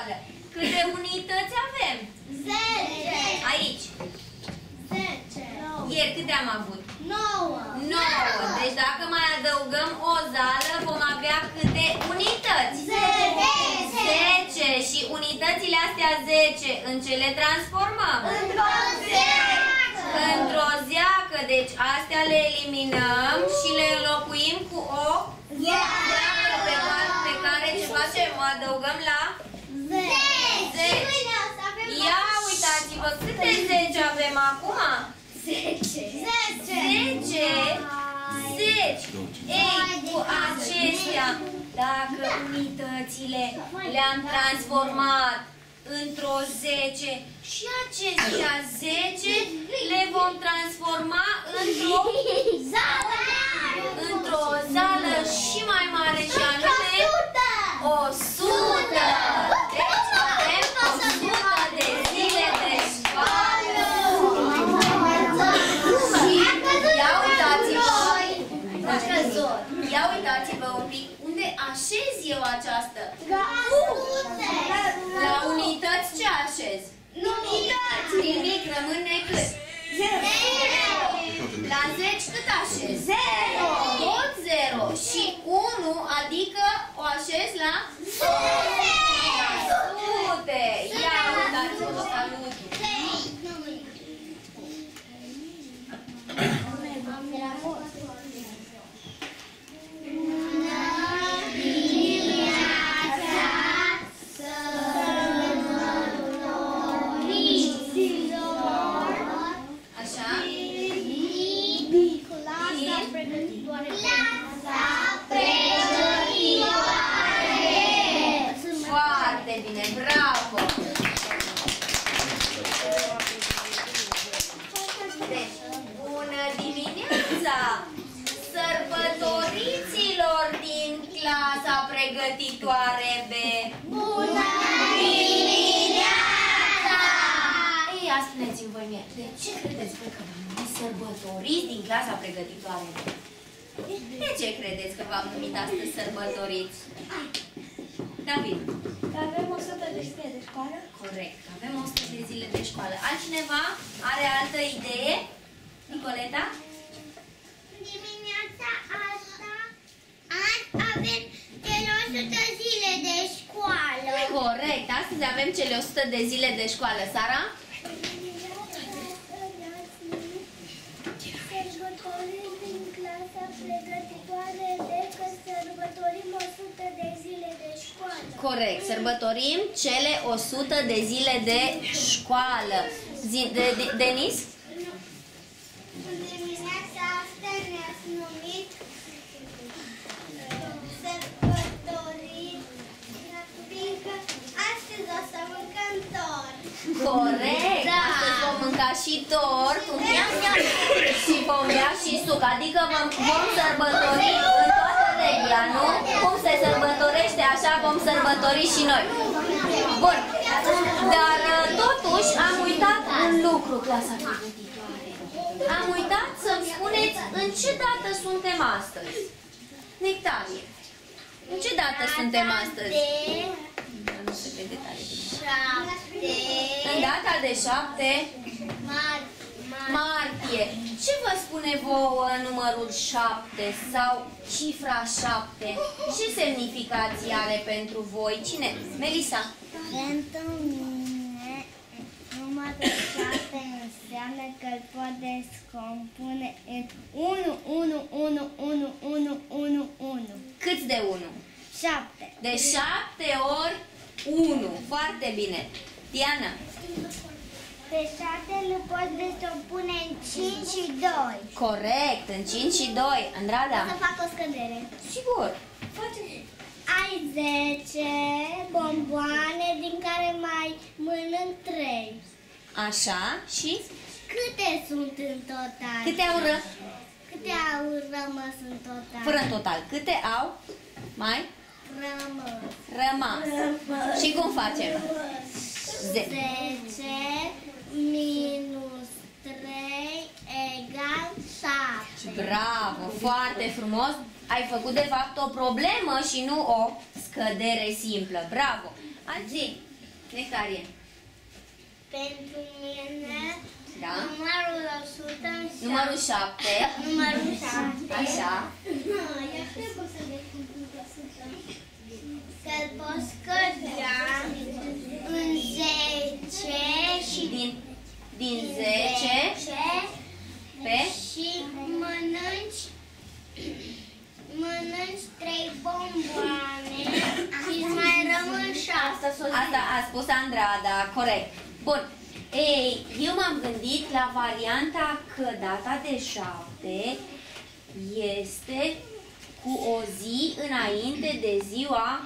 școală. Câte unități avem? 10. Aici. 10. Ieri câte am avut? 9. 9. Deci dacă mai adăugăm o zală, vom avea câte unități? 10. Și unitățile astea 10, în ce le transformăm? Într-o zeacă. Într-o zeacă. Deci astea le eliminăm și le înlocuim cu o zeacă pe care ce facem? O adăugăm la 10. Ia uitați-vă, câte 10 avem acum? 10. Ei, cu acestea, dacă unitățile le-am transformat într-o 10 și acestea 10 le vom transforma într-o zală și mai mare și anume 100. Deci avem 100 de zile de școală. Ia uitați-vă un pic. Unde așez eu această? La unități ce așez? Unități. Nimic, rămâne cât? 0. La 10 cât așez? 0. Tot 0. Și 1, adică o așez la 100. Ia uitați-vă, salut. Foarte bine, bravo! Deci, bună dimineața! Sărbătoriților din clasa pregătitoare B! Bună dimineața! Ei, spuneți-mi voi mie, de ce credeți voi că v-am numit sărbătoriți din clasa pregătitoare B? De ce credeți că v-am numit astăzi sărbătoriți? David. Că avem 100 de zile de școală? Corect, avem 100 de zile de școală. Altcineva are altă idee? Nicoleta? Dimineața asta avem cele 100 zile de școală. Corect, astăzi avem cele 100 de zile de școală. Sara? Sărbătorim din clasa pregătitoare de că sărbătorim 100 de zile de școală. Corect, sărbătorim cele 100 de zile de școală. Denis? Dimineața asta ne-ați numit sărbătorim, fiindcă astăzi o să mâncăm tort. Corect, astăzi vom mânca și tort și vom bea și suc, adică vom sărbători în toată regula, nu? Cum se sărbătorește, așa vom sărbători și noi. Bun, dar totuși am uitat un lucru, clasa pregătitoare. Am uitat să-mi spuneți în ce dată suntem astăzi. Nectarie, în ce dată suntem astăzi? Nu se vede tare. 7 În data de 7 martie. Ce vă spune vouă numărul 7 sau cifra 7? Ce semnificație are pentru voi? Cine? Melissa? Pentru mine, numărul 7 înseamnă că îl pot descompune în 1, 1, 1, 1, 1, 1, 1. Câți de 1? 7. De 7 ori 1. Foarte bine. Diana? Pe 7 îl pot descompune în 5 și 2. Corect, în 5 și 2. Andrada? Să fac o scădere. Sigur. Ai 10 bomboane din care mai mănânc 3. Așa, și? Câte sunt în total? Câte au Câte au rămas în total? Fără în total. Câte au mai rămas? Și cum facem? 10 minus 3 egal 7. Bravo, foarte frumos. Ai făcut de fapt o problemă și nu o scădere simplă. Bravo. Alții? Nectarie. Pentru mine, Da. numărul 100 înseamnă... Numărul 7. Numărul 7. Așa. Că-l poți scădea în 10 și... Din 10 pe... Și mănânci 3 bomboane și îți mai rămân 7. Asta a spus Andrada, corect. Bun. Ei, eu m-am gândit la varianta că data de 7 este cu o zi înainte de ziua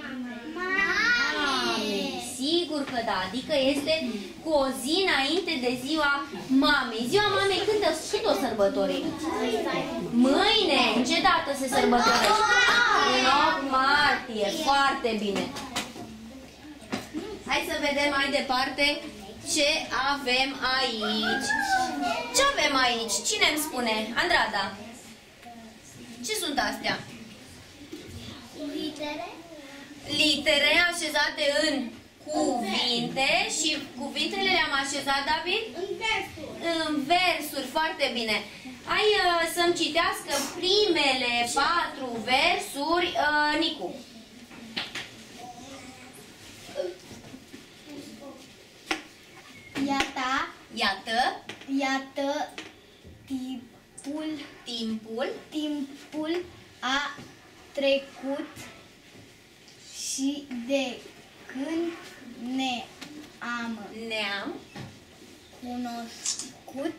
mamei. Sigur că da, adică este cu o zi înainte de ziua mamei. Ziua mamei când o sărbătorim? Mâine. În ce dată se sărbătorește? În 8 martie. Foarte bine. Hai să vedem mai departe ce avem aici. Ce avem aici? Cine îmi spune? Andrada. Ce sunt astea? Litere. Litere așezate în cuvinte și cuvintele le-am așezat, David? În versuri. În versuri, foarte bine. Hai să-mi citească primele 4 versuri, Nicu. Iată, timpul a trecut și de când ne-am cunoscut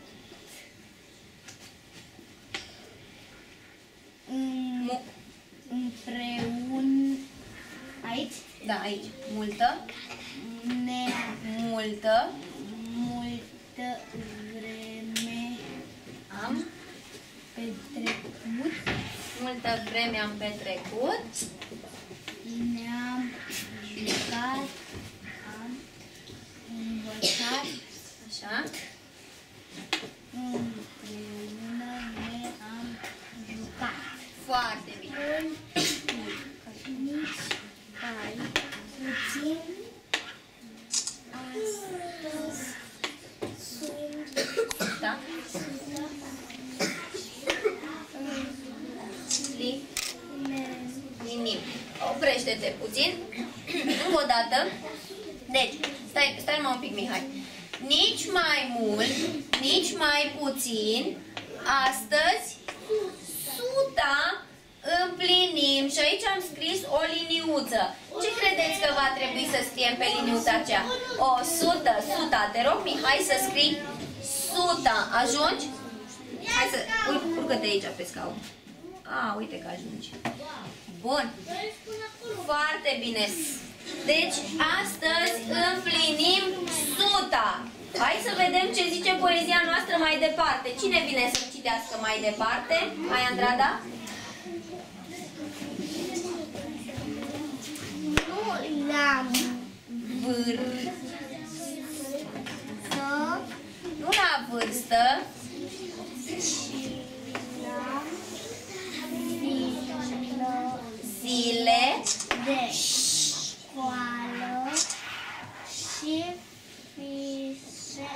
împreună aici. Da, aici. Multă vreme am petrecut. Multă vreme am petrecut. Ne-am jucat, am învățat. Așa. Împreună ne-am jucat. Foarte bine. Nici mai puțin. Astăzi sunt Da? Linim. Oprește-te puțin. Încă o dată. Deci, stai un pic, Mihai. Nici mai mult, nici mai puțin. Astăzi, 100 împlinim. Și aici am scris o liniuță. Ce credeți că va trebui să scriem pe liniuța aceea? 100, 100. Te rog, Mihai, să scrii 100. Ajungi? Hai să... Urcă-te aici pe scaun. Uite că ajungi. Bun. Foarte bine. Deci, astăzi împlinim 100. Hai să vedem ce zice poezia noastră mai departe. Cine vine să-mi citească mai departe? Hai, Andrada? Nu la vârstă. Zile de școală și fișe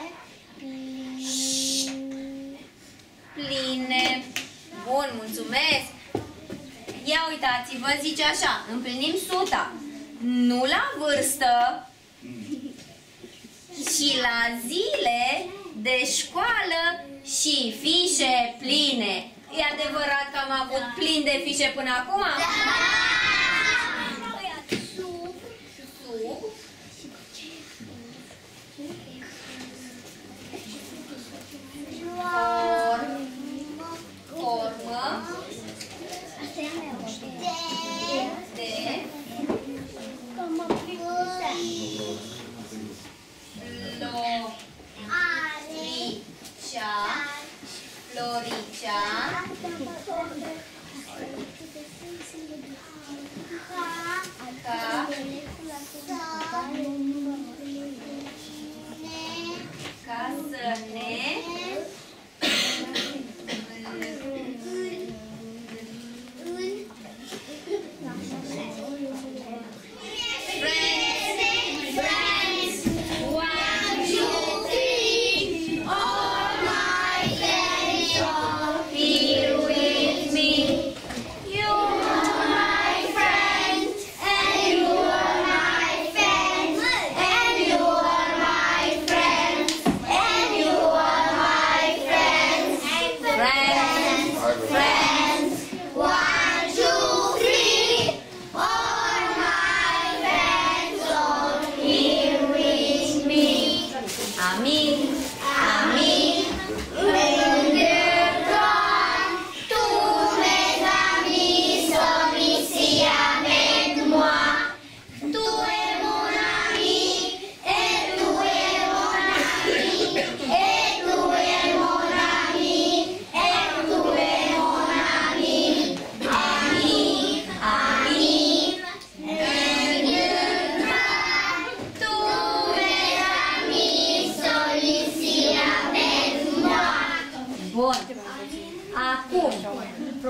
pline. Bun, mulțumesc. Ia uitați-vă, zice așa, împlinim 100. Nu la vârstă, ci la zile de școală și fișe pline. E adevărat că am avut plin de fișe până acum? Da! Sub. Formă. De. Floricea.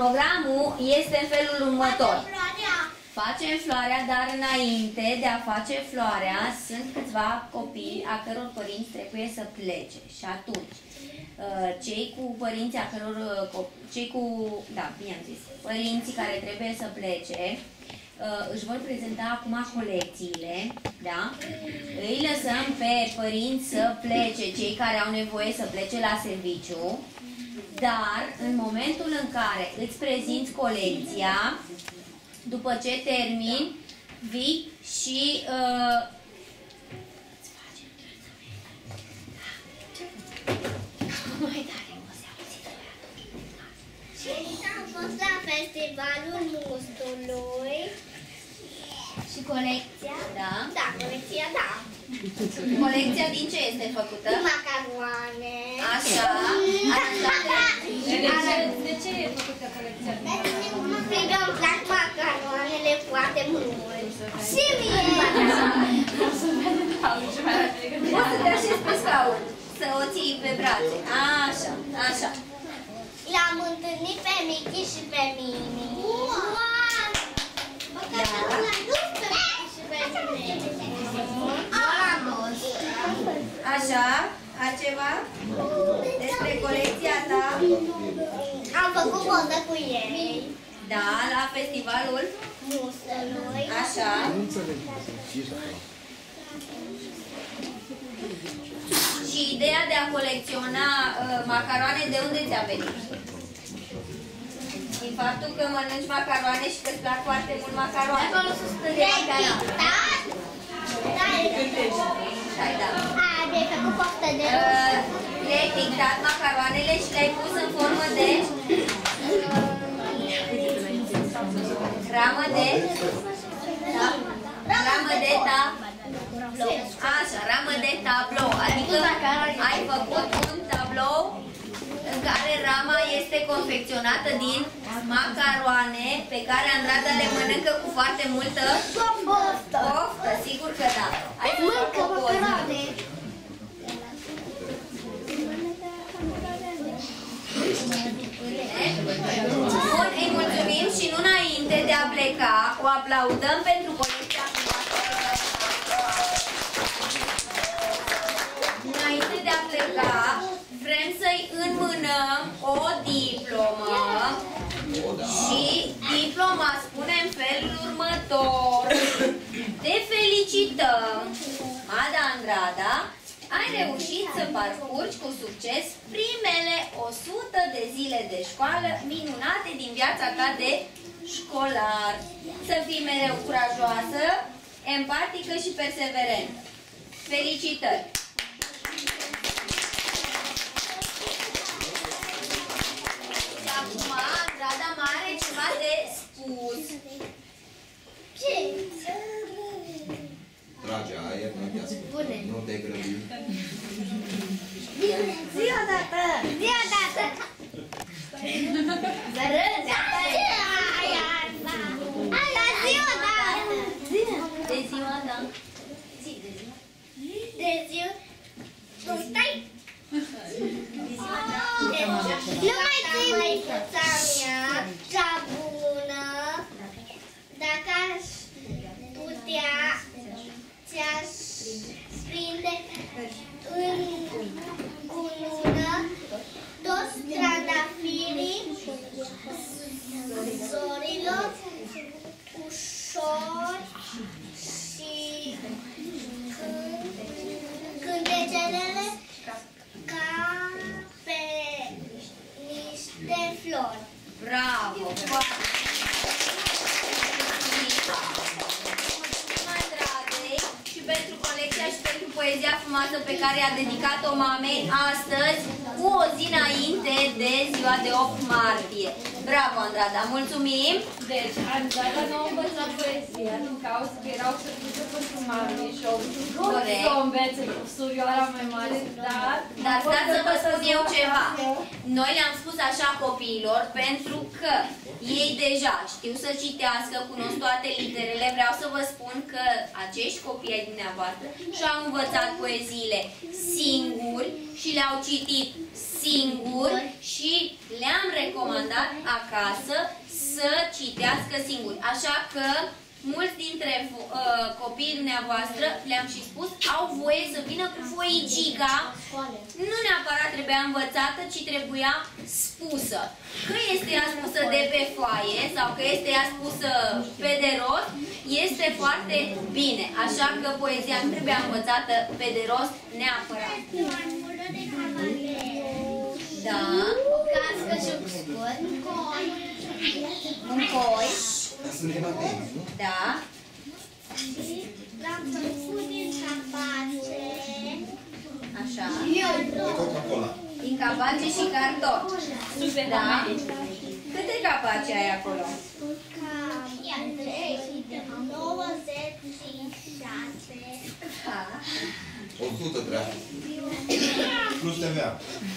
Programul este în felul următor. Facem floarea, dar înainte de a face floarea, sunt câțiva copii a căror părinți trebuie să plece. Și atunci, cei cu părinții a căror, părinții care trebuie să plece, își vor prezenta acum colecțiile, da? Îi lăsăm pe părinți să plece, cei care au nevoie să plece la serviciu, dar în momentul în care îți prezinți colecția, după ce termin, vii și Am fost la festivalul mustului. Și colecția? Da. Da, colecția, da. Colecția din ce este făcută? Macaroane. Așa. De ce e făcută colecția? Pentru că îmi plac macaroanele foarte mult. Și mie! Poți să te așezi pe scaun, să o ții pe brațe. Așa, așa. L-am întâlnit pe Michi și pe Mimi. Așa, altceva? Despre colecția ta? Am făcut poză cu ei. Da, la festivalul Mustului. Așa. Și ideea de a colecționa macaroane, de unde ți-a venit? Din faptul că mănânci macaroane și că îți plac foarte mult macaroane. Acolo sus de De făcut poftă de le-ai pictat macaroanele și le-ai pus în formă de ramă de Așa, ramă de tablou. Adică ai făcut un tablou în care rama este confecționată din macaroane pe care Andrada le mănâncă cu foarte multă poftă. Sigur că da. Ai făcut o poză. Bun, îi mulțumim și nu înainte de a pleca, o aplaudăm pentru colecția frumoasă. Înainte de a pleca, vrem să-i înmânăm o diplomă și diploma spune în felul următor: te felicităm, Ada Andrada, ai reușit să parcurgi cu succes primele 100 de zile de școală minunate din viața ta de școlar. Să fii mereu curajoasă, empatică și perseverentă. Felicitări! Și acum Andrada mai are ceva de spus. Ce? Trage aer, nu te grăbi. Ziua dată! Ziua dată! Zărâți! Ala, ziua dată! De ziua, da. De ziua... Nu, stai! Nu mai ții micuța mea, cea bună, dacă aș putea, ți-aș prinde în cunună toți trandafirii zorilor, ușor și cântecelele ca pe niște flori. Bravo! Și pentru colecția și pentru poezia frumoasă pe care a dedicat-o mamei astăzi, cu o zi înainte de ziua de 8 martie. Bravo, Andrada! Mulțumim! Deci, Andrada nu a învățat poezia din cauza că erau surprize pentru mame și au vrut să o învețe cu surioara mai mare, Dar stați să vă spun eu ceva. Noi le-am spus așa copiilor pentru că ei deja știu să citească, cunosc toate literele. Vreau să vă spun că acești copii ai dumneavoastră și-au învățat poeziile singuri și le-au citit singuri și le-am recomandat acasă să citească singuri. Așa că mulți dintre copiii dumneavoastră, le-am și spus, au voie să vină cu foicica. Nu neapărat trebuia învățată, ci trebuia spusă. Că este ea spusă de pe foaie sau că este ea spusă pe de rost, este foarte bine. Așa că poezia nu trebuia învățată pe de rost neapărat. Da. O cască și un scot. Un coi. Suntem atenți, nu? Da. L-am făcut din capace. Așa. Coca-Cola. Din capace și carton. Da. Câte capace ai acolo? 96. Da. 100 treabă. Plus TVA.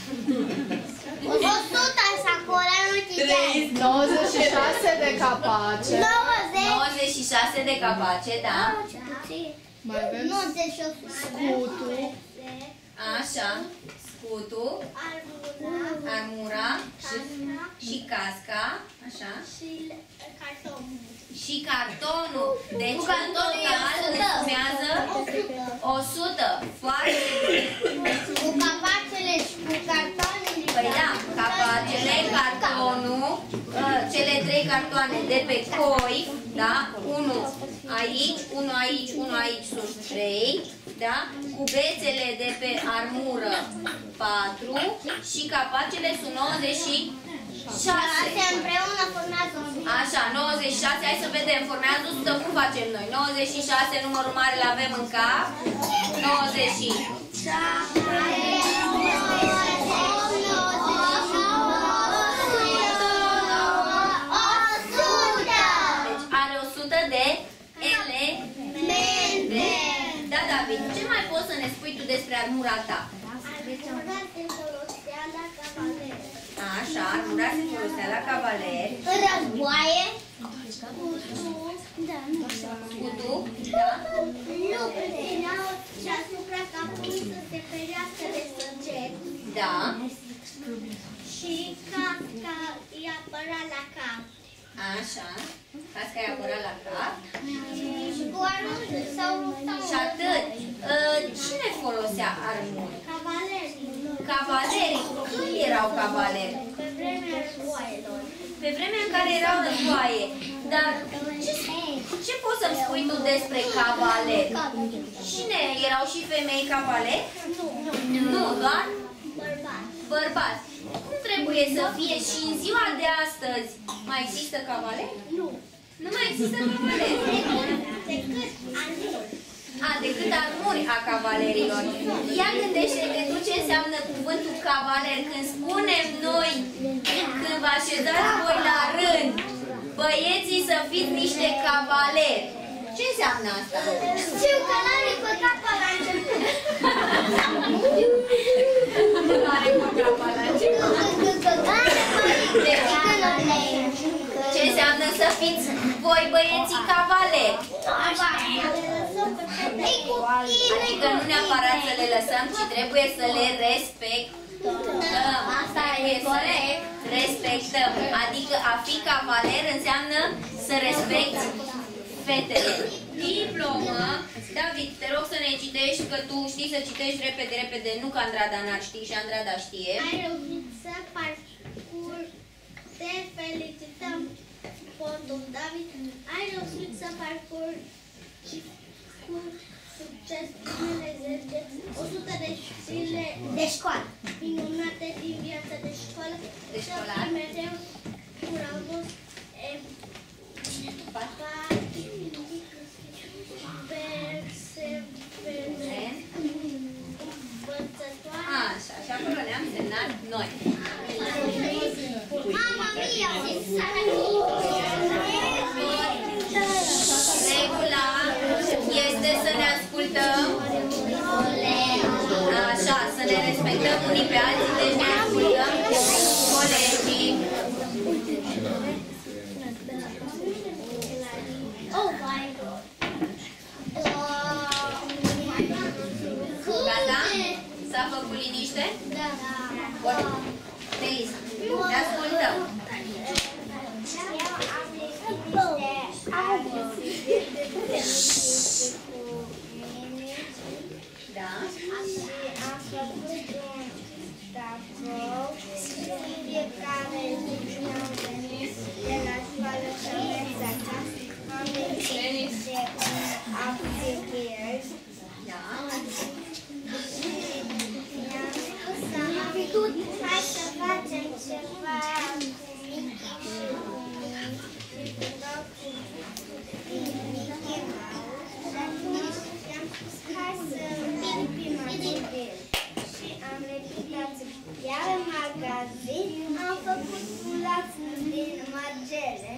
100 și acolo nu citeai. 96 de capace. 96 de capace, da. Mai avem 98. scutul. Așa. Scutul, armura și casca. Așa. Și cartonul. Și cartonul. Deci în total urmează 100. Foarte bine. Cu capacele și cu cartonele. Păi da, capacele, cartonul, cele 3 cartoane de pe coi, da? Unul aici, unul aici, unul aici, sus 3, da? Cubețele de pe armură 4 și capacele sunt 96. Împreună formează 100. Așa, 96, hai să vedem, formează 100, cum facem noi? 96, numărul mare îl avem în cap. 90. Are 100 de elemente. Da, David, ce mai poți să ne spui tu despre armura ta? Armura se folosea la cavaler. Așa, armura se folosea la cavaler. În războaie. Scutul, da. Lupul țineau și asupra capului să se ferească de săget. Da. Și casca îi apăra la cap. Așa. Casca i-a apărat la cap. Și cu armuri sau Și atât. Cine folosea armuri? cavalerii. Cavalerii. Când erau cavaleri? Pe vremea războaielor. Pe vremea în care erau războaie. Dar ce poți să-mi spui tu despre cavaleri? Cine? Erau și femei cavaleri? Nu, doar Bărbați. bărbați. Cum trebuie să fie și în ziua de astăzi? Mai există cavaleri? Nu. Nu mai există cavaleri. Decât armuri. Decât armuri a cavalerilor. Ia gândește-te tu ce înseamnă cuvântul cavaler. Când spunem noi, când vă așezați voi la rând, băieții să fiți niște cavaleri. Ce înseamnă asta? Știu că n-are păcata la început. Nu are păcata la început. Ce înseamnă să fiți voi băieții cavaleri? Adică nu neapărat să le lăsăm, ci trebuie să le respectăm. Asta trebuie să le respectăm. Adică a fi cavaler înseamnă să respecti fetele. Diplomă. David, te rog să ne citești, că tu știi să citești repede, repede. Nu că Andrada n-ar ști și Andrada știe. Ai reușit să parcurgi. Te felicităm, Fondul David. Ai reușit să parcurgi cu succes primele 10, 100 de zile de școală. Minunate din viața de școală. De școlar. Să fii mereu curajos, perseverent, învățătoare. Așa, și acolo le-am semnat noi. Mama mia, Regula este să ne ascultăm. Așa, să ne respectăm unii pe alții, deci ne ascultăm colegii. Oh my God. liniște? Da. Bun. Melissa, te ascultăm. Da. Am făcut un tablou și fiecare zi am venit de la școală și am mers acasă. Am venit de un activier. Da. Hai să facem ceva cu Mickey și Mickey Mouse. Și am spus hai să lipim activil. Și am lipit activil. Iar în magazin am făcut culați din margele.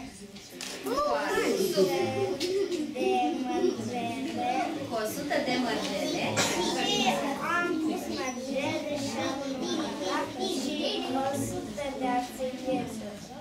De mărgele. Cu 100 de mărgele. Și am pus margele și am luat și 100 de arțelieri.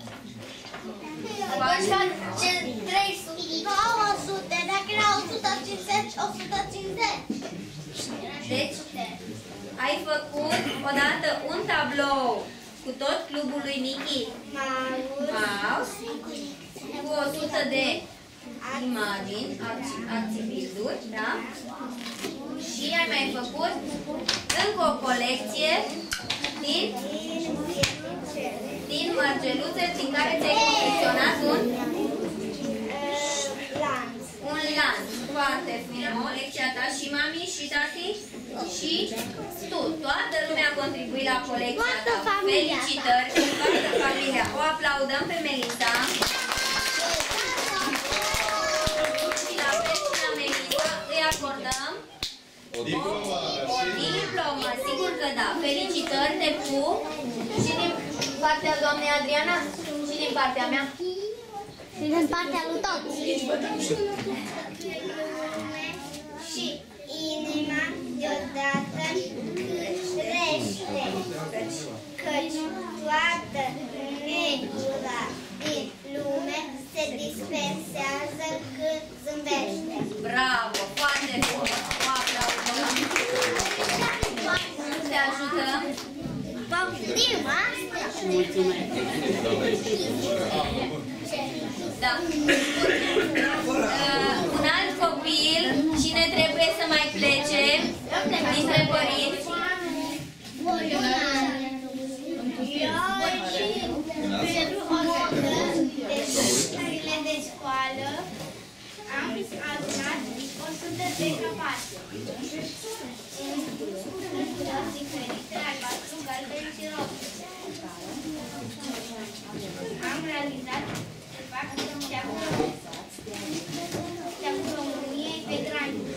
Atunci face 300, 200, dacă era 150, 150. Deci, ai făcut odată un tablou cu tot clubul lui Mickey Mouse, cu 100 de imagini, activituri, da? Și ai mai făcut încă o colecție din mărgeluțe din care ți-ai confecționat un lanț. Foarte frumos, colecția ta și mami și tati și tu. Toată lumea a contribuit la colecția ta. Felicitări, toată familia. O aplaudăm pe Melissa. Și la prietenă Melissa îi acordăm O diplomă, o diplomă, sigur că da. Felicitări, te pup. Și din partea doamnei Adriana și din partea mea. Și din partea lui toți. Și inima deodată crește, căci toată negura din lume se dispersează când zâmbește. Bravo, foarte bun. O aplaudăm. Te ajutăm. Poftim asta? Da. Un alt copil, cine trebuie să mai plece dintre părinți? Pentru o oră de lucrurile de școală am adunat 100 de capace. Diferite, albastru, galben și roz. Am realizat să fac steagul României pe graniță.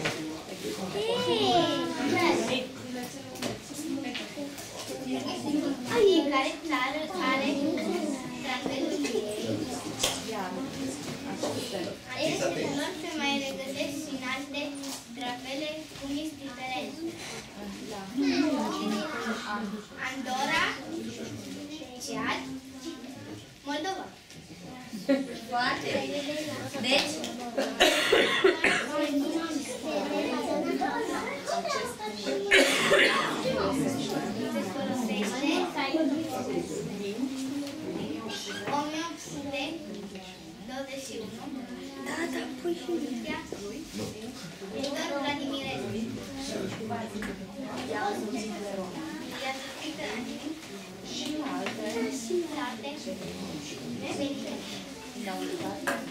Fiecare țară are drapelul ei. Nu se mai regăsesc și în alte drapele cu mici diferențe. Andorra, Ciad, Moldova. Foarte. Deci, pui și Vladimirescu. Și alte nevenite. Când au uitat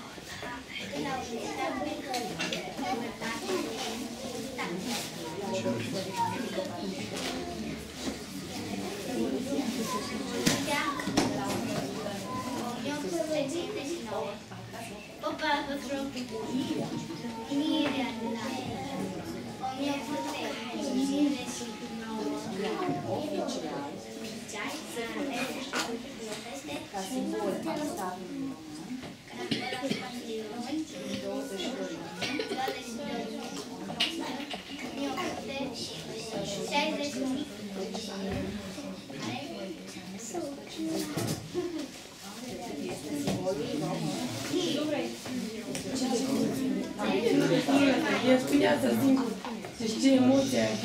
Popa a fost Mirea de la 1859 oficial ca simbol al statului Eu spunea să simt. Deci ce emoție ai.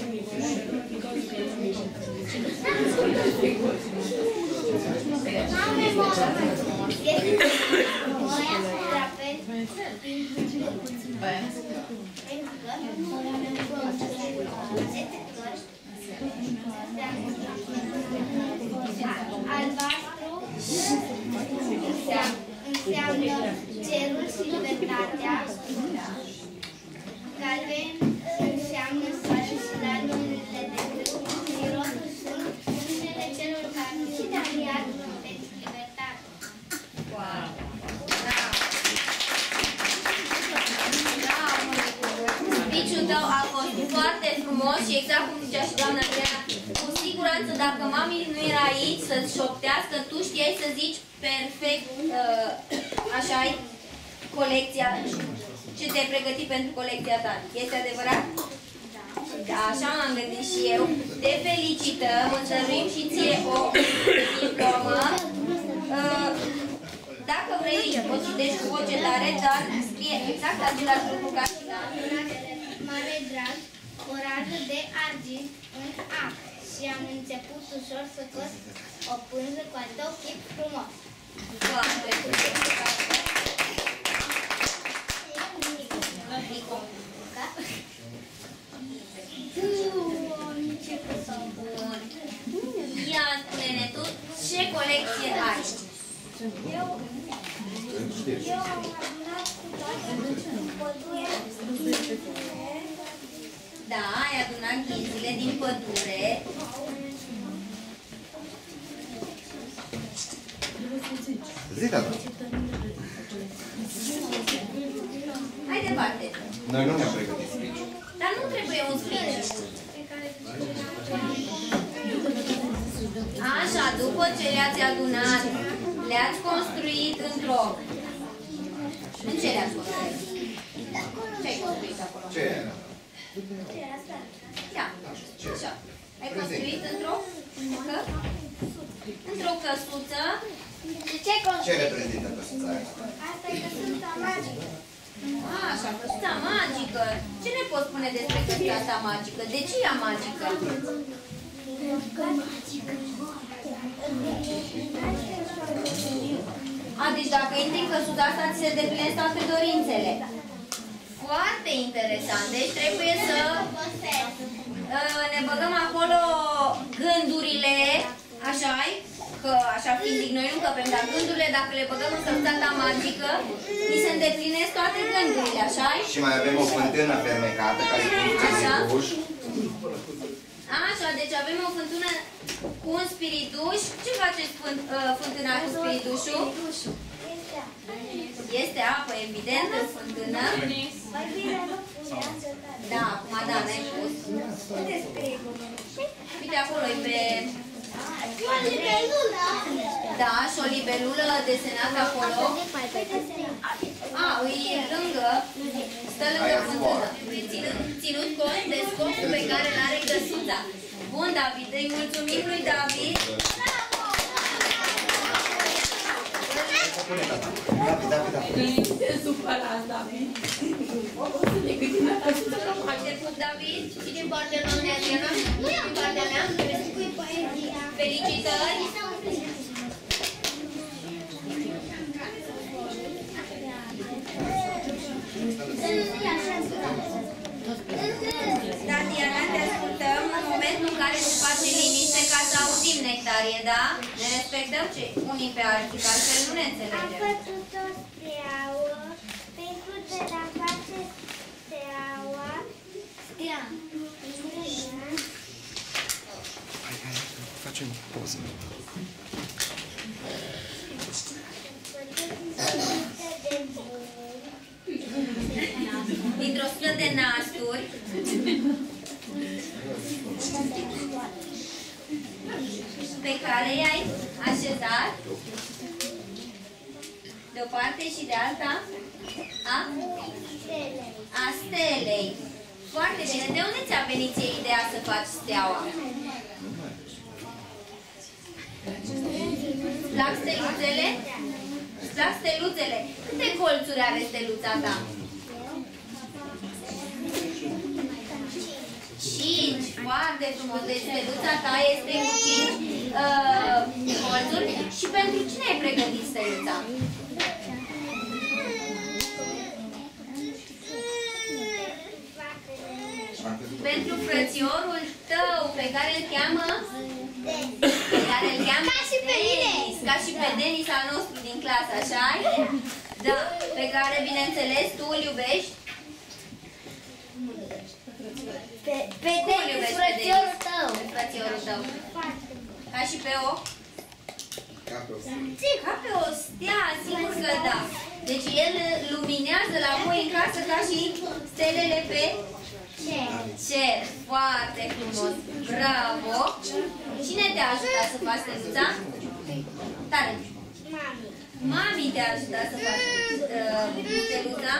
Albastru înseamnă cerul și libertatea. Galben înseamnă soare și lanurile de câmp. Și roșu sunt numele celor care au creat pentru libertate. Speech-ul tău a fost foarte frumos și exact cum zicea și doamna Adriana, cu siguranță dacă mami nu era aici să-ți șoptească, tu știai să zici perfect așa ai colecția, ce te-ai pregătit pentru colecția ta. Este adevărat? Da, așa m-am gândit și eu. Te felicităm, îți dăruim și ție o diplomă. Dacă vrei, poți citești cu voce tare, dar scrie exact același lucru ca și la Mare drag, o rază de argint în apă și am început ușor să cos o pânză cu al tău chip frumos. foarte bun. Ia, spune-ne tu, ce colecție ai? Eu am adunat cu toate pădurea Da, ai adunat ghizile din pădure. Zi, tata. Hai departe. Noi nu ne-am pregătit speech-ul. Dar nu trebuie un speech. Așa, după ce le-ați adunat, le-ați construit într-o... În ce le-ați construit? Ce ai construit acolo? Ce era? Ia, așa. Ai construit într-o căsuță. Ce reprezintă căsuța aia? Asta e căsuța magică. Așa, căsuța magică. Ce ne poți spune despre căsuța asta magică? De ce e magică? Deci dacă intri în căsuța asta, ți se deplinesc toate dorințele. Foarte interesant. Deci trebuie să ne băgăm acolo gândurile, așa-i? Că așa fizic noi nu încăpem, dar gândurile, dacă le băgăm în căsuța ta magică, ni se îndeplinesc toate gândurile, așa-i? Și mai avem o fântână fermecată care Așa. e duș. Așa, deci avem o fântână cu un spirituș. Ce face fântâna cu spiritușul? Este apă, evident, în fântână. Da, acum da, n-ai pus. Uite, acolo e pe... Da, și o libelulă desenată acolo. E lângă, stă lângă fântână. Ținut cont de scopul pe care îl are căsuța. Bun, David, îi mulțumim lui David. Te supărați, David. Să ne gândim la căsuța ta magică. David, și din partea doamnei Adriana, din partea mea, felicitări! Tatiana, te ascultăm în momentul în care se face liniște ca să auzim Nectarie, da? Ne respectăm unii pe alții, că altfel nu ne înțelegem. Am făcut o steaua, pentru de la face steaua, Facem poză. Dintr-o sută de nasturi. Pe care i-ai așezat de o parte și de alta a stelei. Foarte bine. De unde ți-a venit ție ideea să faci steaua? Plac steluțele? Plac steluțele? Câte colțuri are steluța ta? foarte frumos. Deci steluța ta este cu 5 colțuri. Și pentru cine ai pregătit steluța? Pentru frățiorul tău, pe care îl cheamă? Ca și pe Denis. Ca și pe Denis al nostru din clasă, așa-i? Da. Pe care, bineînțeles, tu îl iubești? Pe Denis, frățiorul tău. Pe frățiorul tău. Ca și pe o? Ca pe o stea, sigur că da. Deci el luminează la voi în casă ca și stelele pe cer. Foarte frumos. Bravo. Cine te-a ajutat să faci steluța? Tare. Mami te-a ajutat să faci steluța?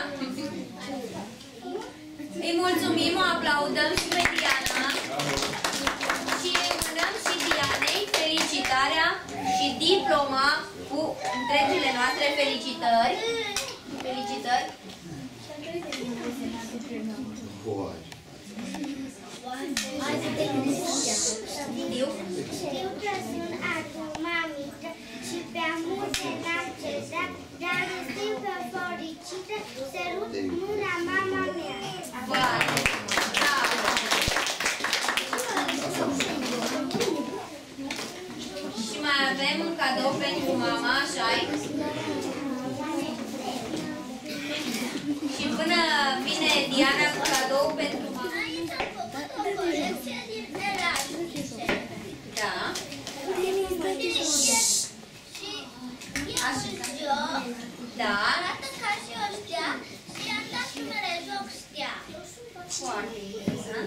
Îi mulțumim, o aplaudăm și pe Diana. Și îi urăm și Dianei felicitarea și diploma cu întregile noastre felicitări. Felicitări. Știu că sunt acum mică și pe multe n-am cedat, dar îmi simt fericită, sărut mâna mama mea. Foarte bravo! Și mai avem un cadou pentru mama, așa-i? Și până vine Diana cu cadou pentru mama. Da. Da. Arată ca și o stea și am dat numele joc stea. Foarte interesant.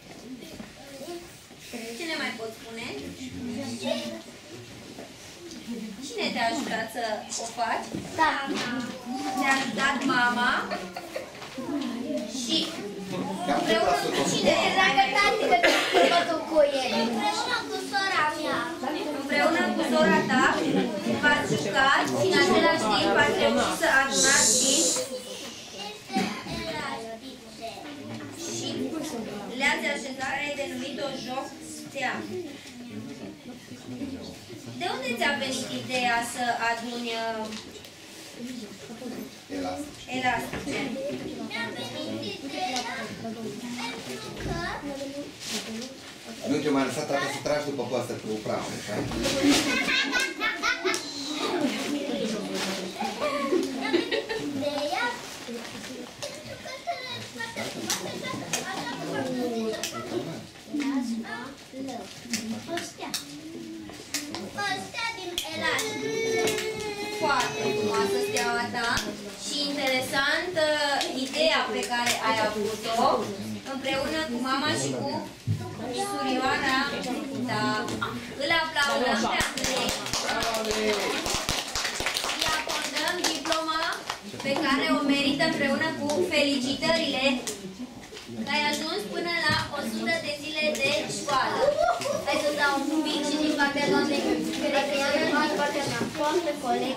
Ce ne mai poți spune? Cine te-a ajutat să o faci? Te-a ajutat mama. Și împreună cu cine? Dragă tati, că te-am făcut cu el. Împreună cu sora mea. Împreună cu sora ta v-ați jucat și în același timp ați reușit să adunați și le-ați așezat, ai denumit-o joc stea. De unde ți-a venit ideea să aduni elastice? Mi-a venit ideea pentru că Nu te-o mai lăsat tata să tragi după păstă cu praf, așa? mi-a venit ideea pentru că să le facă așa o stea. O stea din elastic. Foarte frumoasă steaua ta și interesant ideea pe care ai avut-o împreună cu mama și cu surioara ta. Îl aplaudăm pe Andrei și acordăm diploma pe care o merită împreună cu felicitările că ai ajuns până la 100 de zile de școală. Hai să dau un pic și din partea doamnei Ferecriană, din partea mea. Foarte coleg.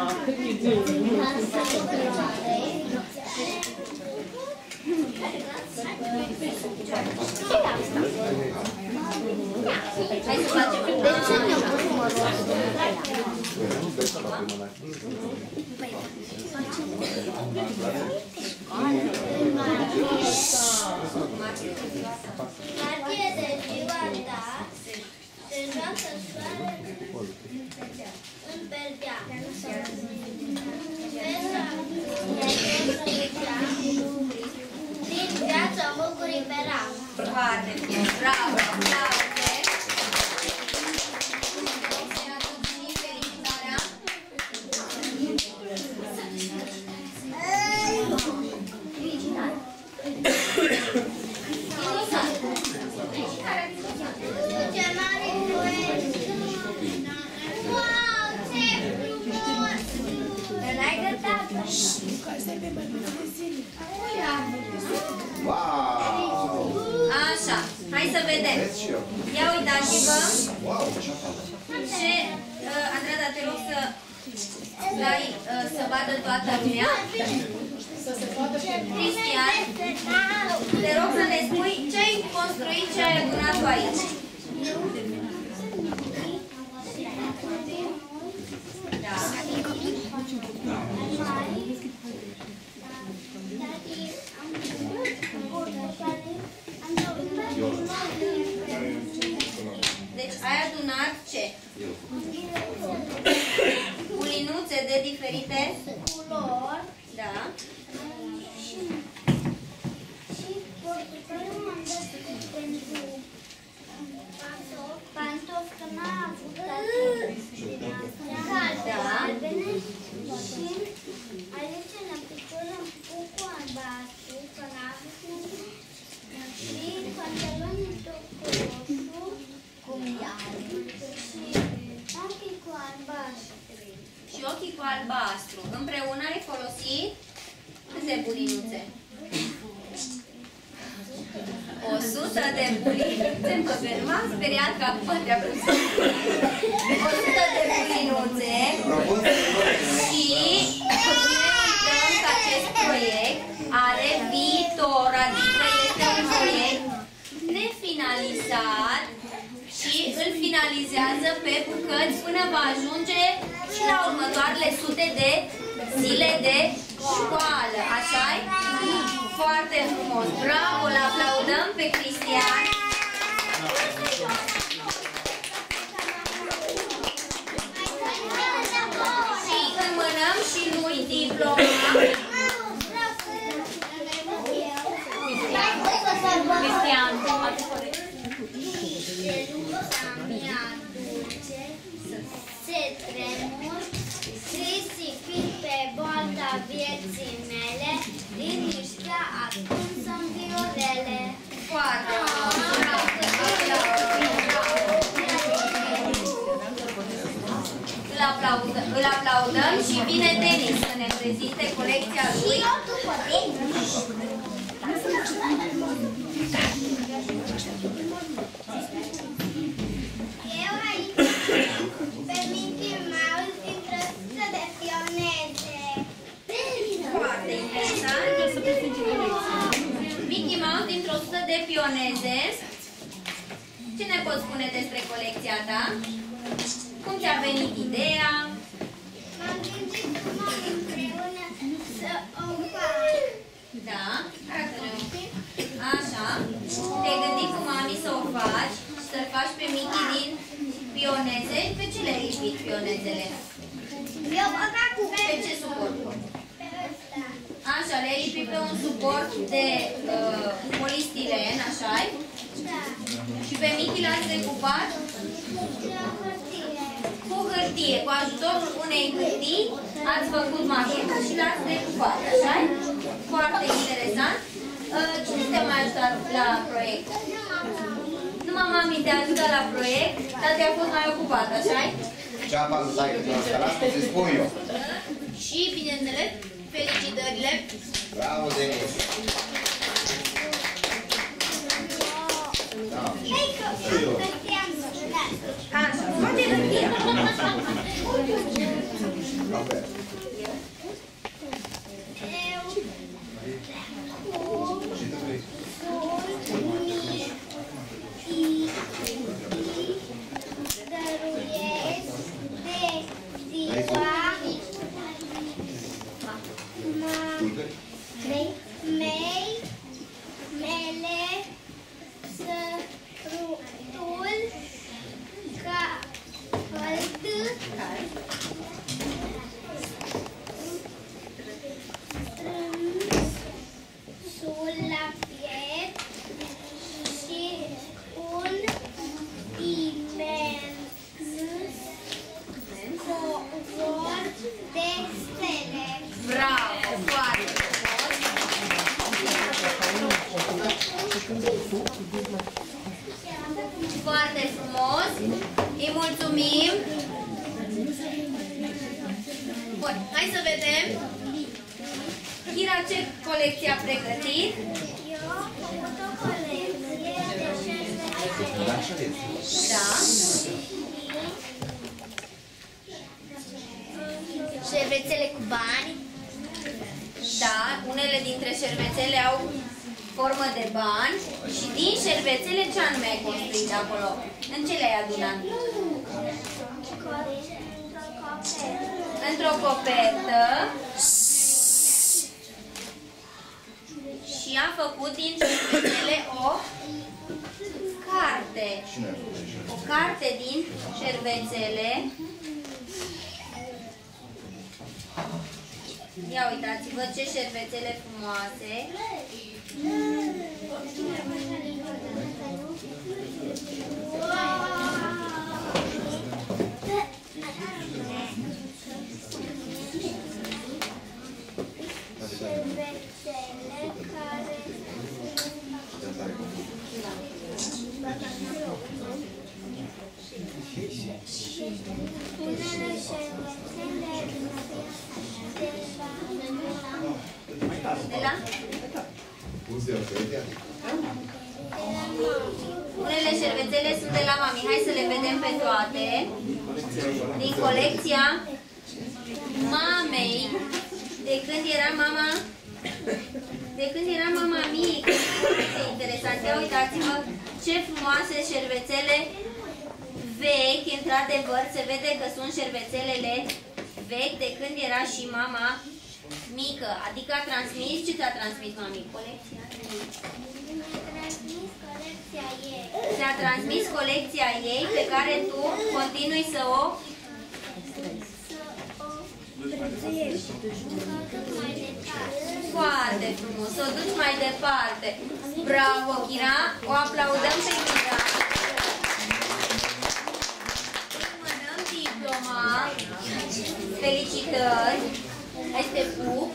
Hai să facem. De ce mi-am pus numărul Martie de ziua ta se joacă soarele în perdea. Din viața măgurii pe ram. Foarte bine. Bravo, aplauze. Se aduc și felicitarea. Ce mare poet! Wow, ce frumos! N-ai gătat? Wow! Așa, hai să vedem. Ia uitați-vă. Și, Andrada, te rog să dai, să vadă toată lumea. Cristian, te rog să ne spui ce ai construit, ce ai adunat tu aici. Da. Deci ai adunat ce? Bulinuțe de diferite culori. Da. Și portocaliu m-am dat pentru pantofi, că n-a avut galbene și aici la picior am pus cu albastru, că n-a avut și pantaloni tot cu roșu, cum iară, și ochii cu albastru. Și ochii cu albastru. Împreună ai folosit câte bulinuțe? 100 de bulinuțe. M-am speriat că acum te-a pus. 100 de bulinuțe. Și ne uităm că acest proiect are viitor, adică este un proiect nefinalizat și îl finalizează pe bucăți până va ajunge și la următoarele sute de zile de școală. Așa-i? Foarte frumos! Bravo! Îl aplaudăm pe Cristian! Și înmânăm și lui diploma. Cristian, se tremur, risipind pe bolta vieții mele, liniștea atunci-mi violele. Foarte Îl aplaudăm și vine Denis să ne prezinte colecția lui. Eu aici, pe Mickey Mouse, dintr-o sută de pioneze. Foarte interesant. Mickey Mouse dintr-o sută de pioneze. Ce ne poți spune despre colecția ta? Cum ți-a venit ideea? M-am gândit cu mama împreună să o fac. Da? Arată-ne un pic. Așa. Te-ai gândit cu mami să o faci și să-l faci pe Mickey din pioneze. Pe ce le-ai lipit pionezele? Eu o fac cu Pe ce suport? pe ăsta. Așa, le-ai lipit pe un suport de polistiren, așa-i? Da. Și pe Mickey l-ați decupat La hârtie. cu hârtie. Cu ajutorul unei hârtii ați făcut machetă și l-ați decupat, așa-i? Foarte interesant. Cine te-a mai ajutat la proiect? Numai mami te-a ajutat la proiect, dar te-a fost mai ocupat, așa-i? Ce-a făcut taică din asta? Lasă să spun eu. Și, bineînțeles, felicitările! Bravo, Denis! Da. Așa, poate hârtia. Robert. Și tu vrei? Foarte frumos. Îi mulțumim. Bun, hai să vedem. Kira, ce colecție a pregătit? Eu am făcut o colecție de șervețele. Da. Șervețele cu bani. Da, unele dintre șervețele au formă de bani și din șervețele ce anume ai construit acolo? În ce le-ai adunat? Într-o copertă. Și a făcut din șervețele o carte. O carte din șervețele. Ia uitați-vă ce șervețele frumoase. Unele șervețele sunt de la mami. Hai să le vedem pe toate. Din colecția mamei. De când era mama mică. Foarte interesant. Ia uitați-vă ce frumoase șervețele vechi. Într-adevăr se vede că sunt șervețelele vechi de când era și mama mică. Adică a transmis. Ce ți-a transmis mami? Colecția ei. Ți-a transmis colecția ei pe care tu continui să o foarte frumos, să o duci mai departe. Bravo, Kira! O aplaudăm pe Kira! Îi dăm diploma. Felicitări! Hai să te pup!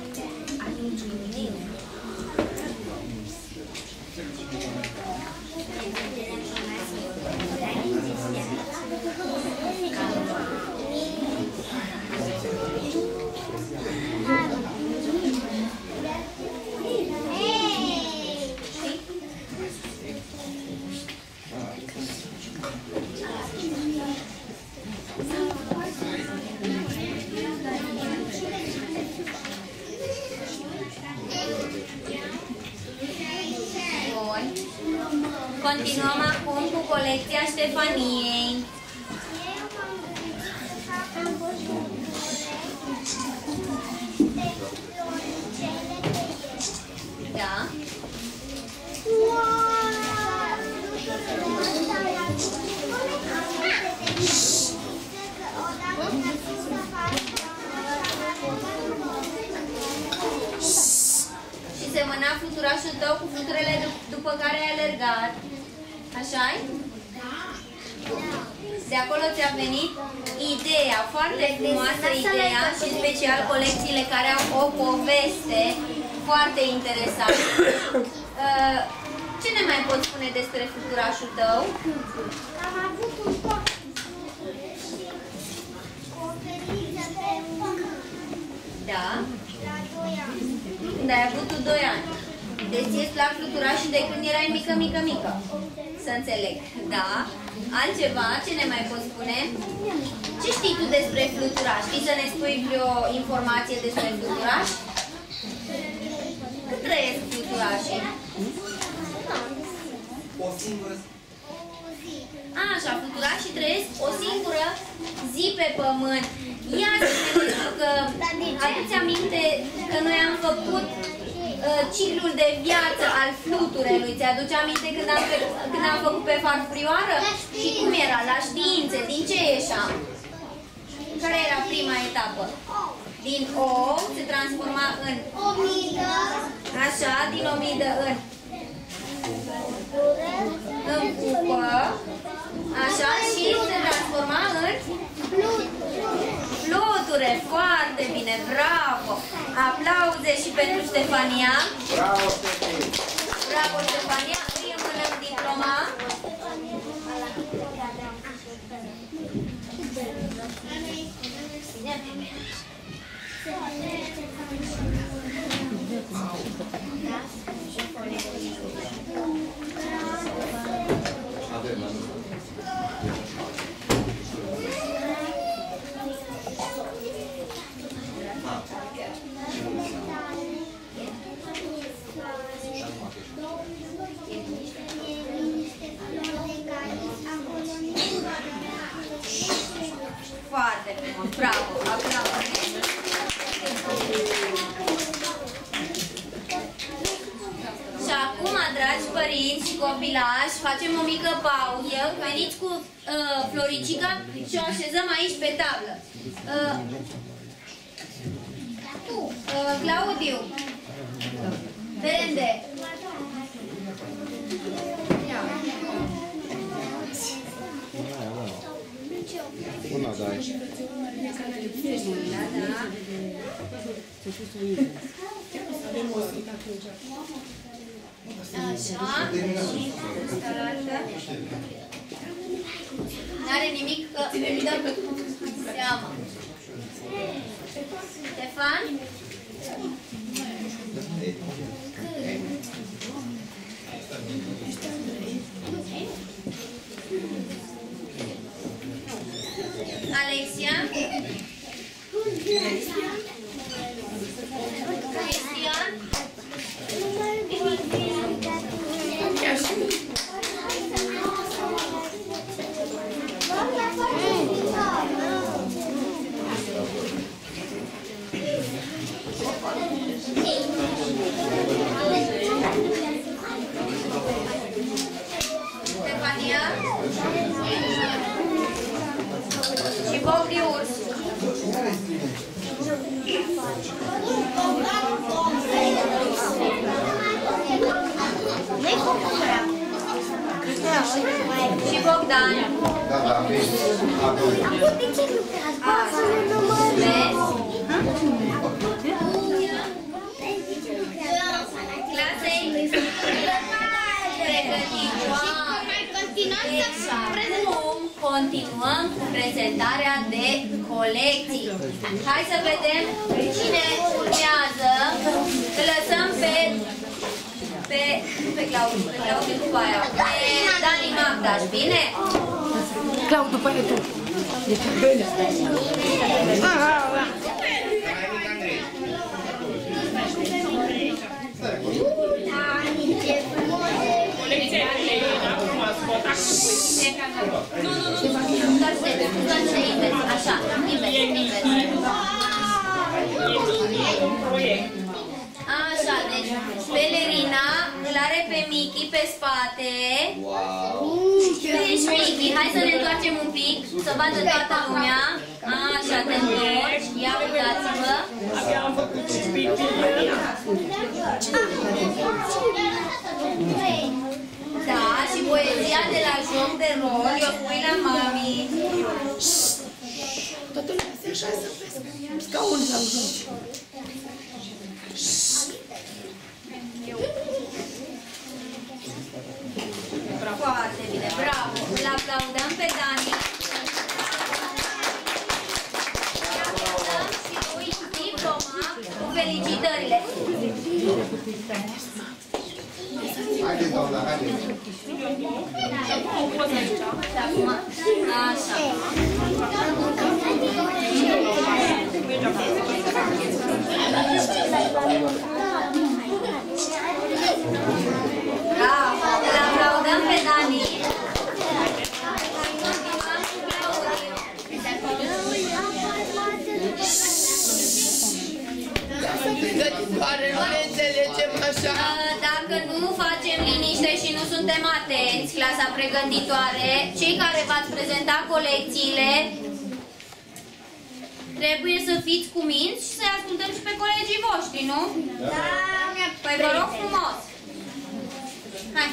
Continuăm acum cu colecția Ștefaniei. Da. Și semăna fluturașul tău cu fluturele după care ai alergat. Așa-i? De acolo ți-a venit ideea, foarte frumoasă ideea și în special colecțiile care au o poveste foarte interesantă. Ce ne mai poți spune despre fluturașul tău? Am avut un foc și o feliță pe un... Da? La 2 ani. Când ai avut tu 2 ani. Deci ție-ți plac fluturașii de când erai mică. Să înțeleg. Da? Altceva? Ce ne mai poți spune? Ce știi tu despre fluturaș? Știi să ne spui vreo informație despre fluturaș? Cât trăiesc fluturașii? O singură zi. Așa, fluturașii trăiesc o singură zi pe pământ. Ia să că aduți aminte că noi am făcut ciclul de viață al fluturelui. Ți-aduce aminte când am făcut pe farfurioară? Și cum era? La științe. Din ce ieșea? Care era prima etapă? Din ou se transforma în Omidă. așa, din omidă în pupă. Așa, și se transforma în fluture. Foarte bine, bravo! Aplauze și pentru Ștefania. Bravo, Ștefania! Bravo, Ștefania! Îi îmânăm diploma. Avem, Dragi părinți și copilași, facem o mică pauză. Veniți cu Floricica și o așezăm aici pe tablă. Claudiu, Berende. Una, da. Așa. N-are nimic că îmi dăm seama. Ștefan? Alexia? Cristian? Stefania? Și Bogdius? Și Bogdan? Da, da, vezi. Clasei continuăm cu prezentarea de colecții. Hai să vedem cine urmează. Îl lăsăm pe Claudiu după aia. Pe Dani Magdaș, bine? Claudiu, după aia tu. Așa, invers. Așa, deci Pelerina îl are pe Michi pe spate. Deci Michi, hai să ne întoarcem un pic, să vadă toată lumea. Așa, te întorci, ia uitați-vă. Da, și poezia de la joc de rol, eu pui la mami. Toată lumea se așează pe scaun sau joci. Foarte bine, bravo! Îl aplaudăm pe Dani. Îl aplaudăm și lui diploma cu felicitările. Haideți, doamna, haideți. Așa. Bravo! Îl aplaudăm pe Dani. Nu ne înțelegem așa. Dacă nu facem liniște și nu suntem atenți, clasa pregătitoare, cei care v-ați prezentat colecțiile, trebuie să fiți cuminți și să-i ascultăm și pe colegii voștri, nu? Da! Păi vă rog frumos! Hai!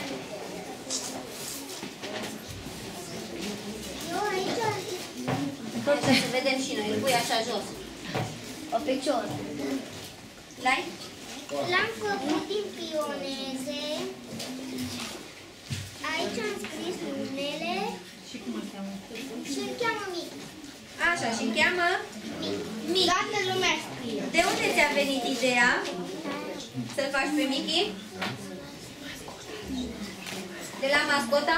Așa să vedem și noi, îl pui așa jos. O picior. Lai? L-am făcut din pioneze. Aici am scris numele. Și cum îl cheamă? Și îl cheamă Mic. Așa, și îl cheamă? Mic. Toată lumea scrie. De unde ți-a venit ideea să-l faci pe Michi? De la mascota?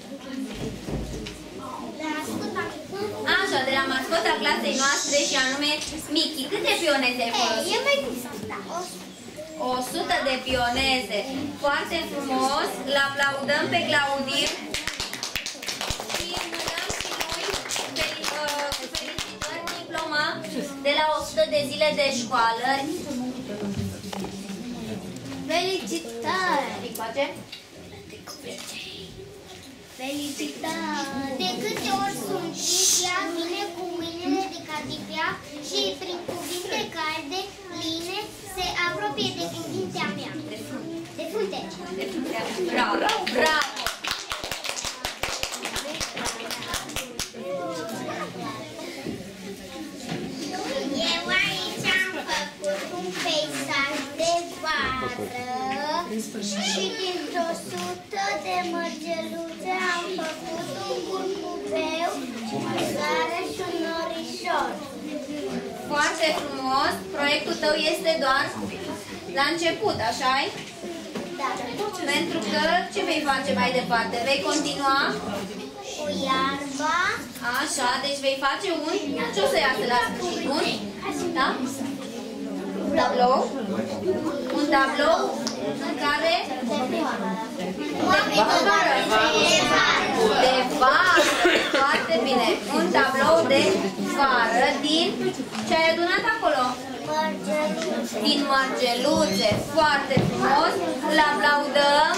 Așa, de la mascota clasei noastre și anume Michi. Câte pioneze ai folosit? E mai puțin, da. 100 de pioneze. Foarte frumos. Îl aplaudăm pe Claudiu. Și îi dăm și noi felicitări, diploma de la 100 de zile de școală. Felicitări! Face? Felicitări! De câte ori sunt ea vine cu mâinile de cadifea și prin cuvinte calde, line, se apropie de mintea mea. De frunte. De fruntea mea. Bravo! Bravo! Eu aici am făcut un peisaj de vară și dintr-o sută de mărgeluțe am făcut un curcubeu, o soare și un norișor. Foarte frumos! Proiectul tău este doar la început, așa-i? Da. Pentru că ce vei face mai departe? Vei continua? Cu iarba. Așa, deci vei face un... Ce o să iasă la sfârșit? Un? Da? Un tablou? Un tablou în care... De vară! De vară! Foarte bine! Un tablou de vară din... Ce ai adunat acolo? Din mărgeluțe. Foarte frumos! Îl aplaudăm!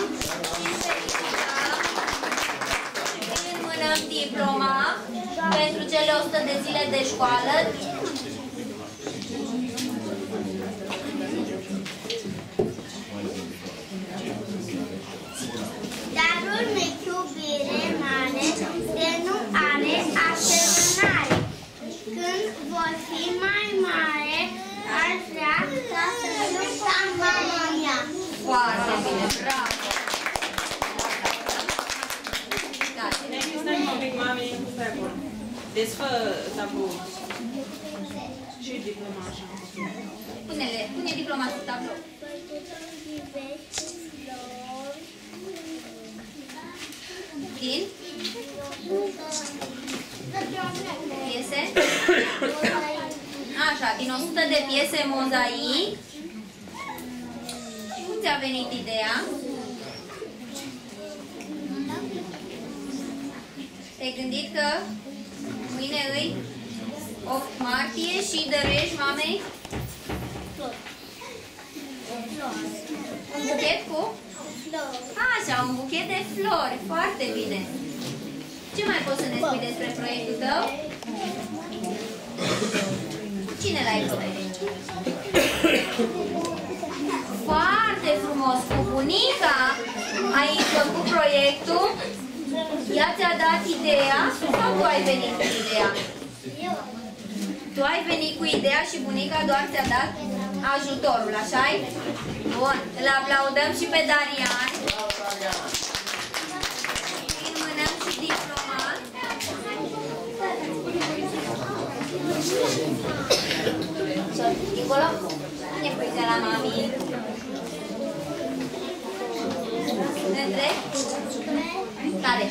Înmânăm diploma pentru cele 100 de zile de școală. Darul mi-e iubire mare, de nu are asemănare. Când voi fi mai mare, ar vrea ca să fiu ca mama mea. Foarte bine, bravo! Stai un pic, mami, stai acolo. Desfă tablou. Și diploma așa. Pune diploma sub tablou. Din? Piese? Așa, din 100 de piese mozaic. Cum ți-a venit ideea? Te-ai gândit că mâine îi 8 martie și dărești mamei? Un buchet cu? Așa, un buchet de flori. Foarte bine. Ce mai poți să ne spui despre proiectul tău? Cu cine l-ai făcut? Foarte frumos. Cu bunica ai făcut proiectul? Ea ți-a dat ideea sau tu ai venit cu ideea? Tu ai venit cu ideea și bunica doar ți-a dat ajutorul, așa-i? Bun, îl aplaudăm și pe Darian. Înmânăm și diploma. Nicolo, pune poezia la mami. Între? Tare.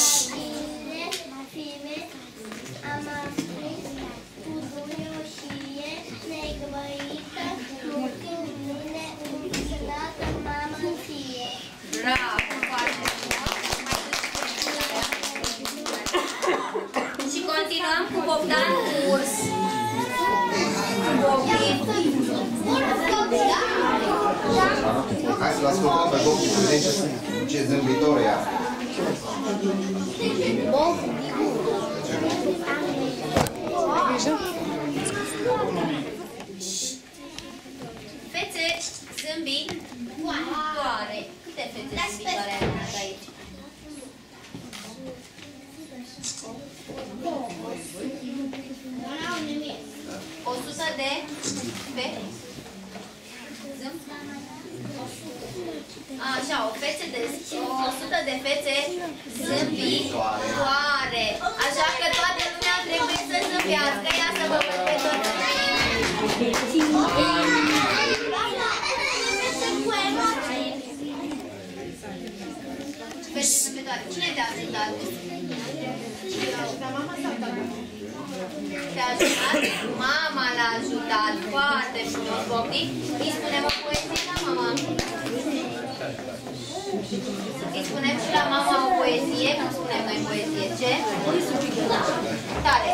Bravo, foarte frumos. Și continuăm cu Bogdan Urs. Hai să-l ascultăm pe Bogdan, să vedem ce zâmbitor e. Fețe zâmbitoare. Câte fețe zâmbitoare ai avut aici? O 100 de fete? Așa, o 100 de fețe zâmbitoare. Așa că toată lumea trebuie să zâmbească. Ia să vă văd pe toți. Fețe zâmbitoare. Cine te-a ajutat? Te-a ajutat? Mama l-a ajutat. Foarte frumos, Bogdi. Îi spunem o poezie la mama. Îi spunem și la mama o poezie. Cum spunem noi poezie? Ce? Tare.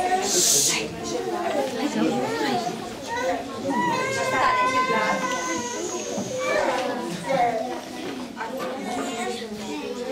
Tare.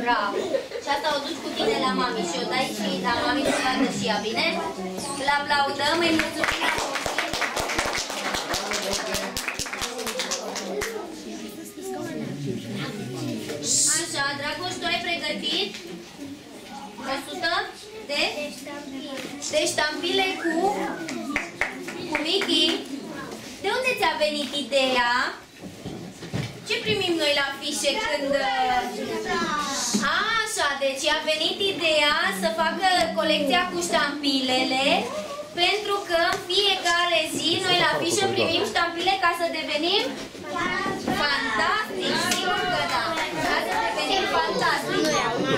Bravo! Și asta o duci cu tine la mami și o dai și la mami să vadă și ea, bine? Îl aplaudăm, îi mulțumim la Așa, Dragoș, tu ai pregătit 100 de ștampile cu Mickey. De unde ți-a venit ideea? Ce primim noi la fișe când... Așa, deci a venit ideea să facă colecția cu ștampilele, pentru că în fiecare zi noi la fișă primim ștampile ca să devenim fantastici, sigur că da, ca să devenim fantastici.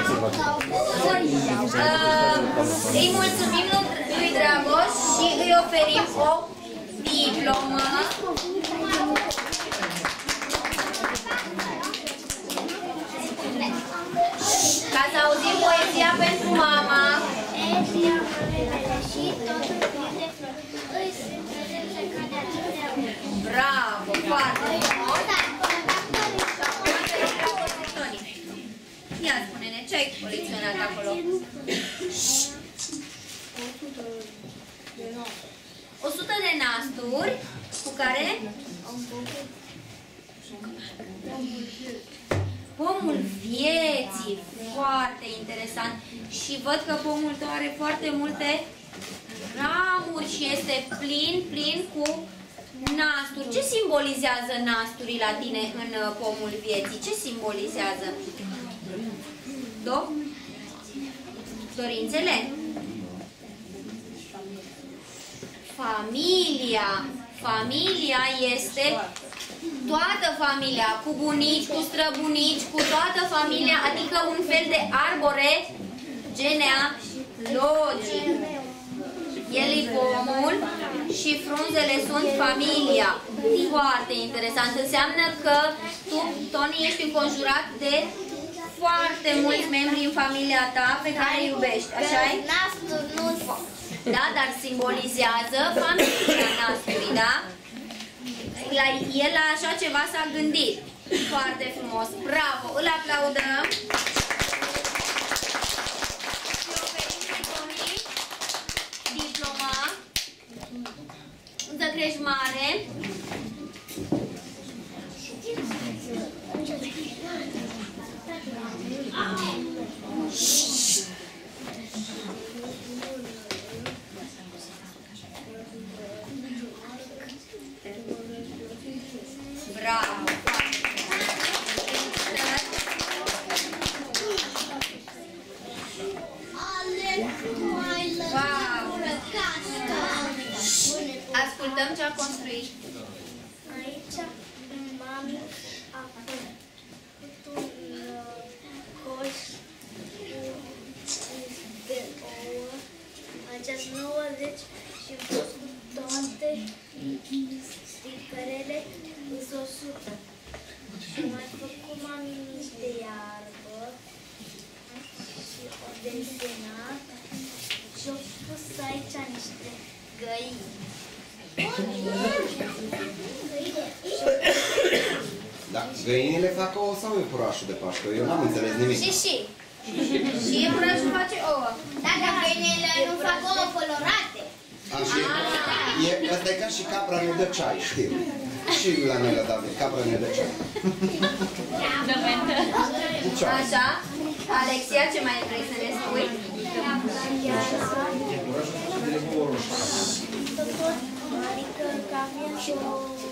Îi mulțumim lui Dragoș și îi oferim o diplomă. Ca să auzim poezia pentru mama. Bravo, foarte frumos. Ia spune-ne, ce ai colecționat acolo? 100 de nasturi cu care? Pomul vieții, foarte interesant. Și văd că pomul tău are foarte multe ramuri și este plin cu nasturi. Ce simbolizează nasturii la tine în pomul vieții? Ce simbolizează? Dorințele? Familia. Familia este toată familia, cu bunici, cu străbunici, cu toată familia, adică un fel de arbore genealogic. El e pomul și frunzele sunt familia. Foarte interesant. Înseamnă că tu, Toni, ești înconjurat de foarte mulți membri în familia ta pe care îi iubești. Așa-i? Da, dar simbolizează familia nastului, da? El la așa ceva s-a gândit. Foarte frumos. Bravo! Îl aplaudăm. Și oferim lui Toni diploma. Să crești mare. Bravo! Ascultăm ce a construit. Aici mami a făcut un coș de ouă. Aici 90 și pus cu toate sticărele îs 100. Și mai făcut mami niște iarbă și o desenat și o pus aici niște găini. Da, găinile fac ouă sau iepurașul de Paște? Eu n-am înțeles nimic. Și iepurașul face ouă. Da, dar găinile nu fac ouă colorate. Asta e ca și capra ne dă ceai, știu. Și la noi la David, capra ne dă ceai. Așa. Alexia, ce mai vrei să ne spui? Adică că avem și o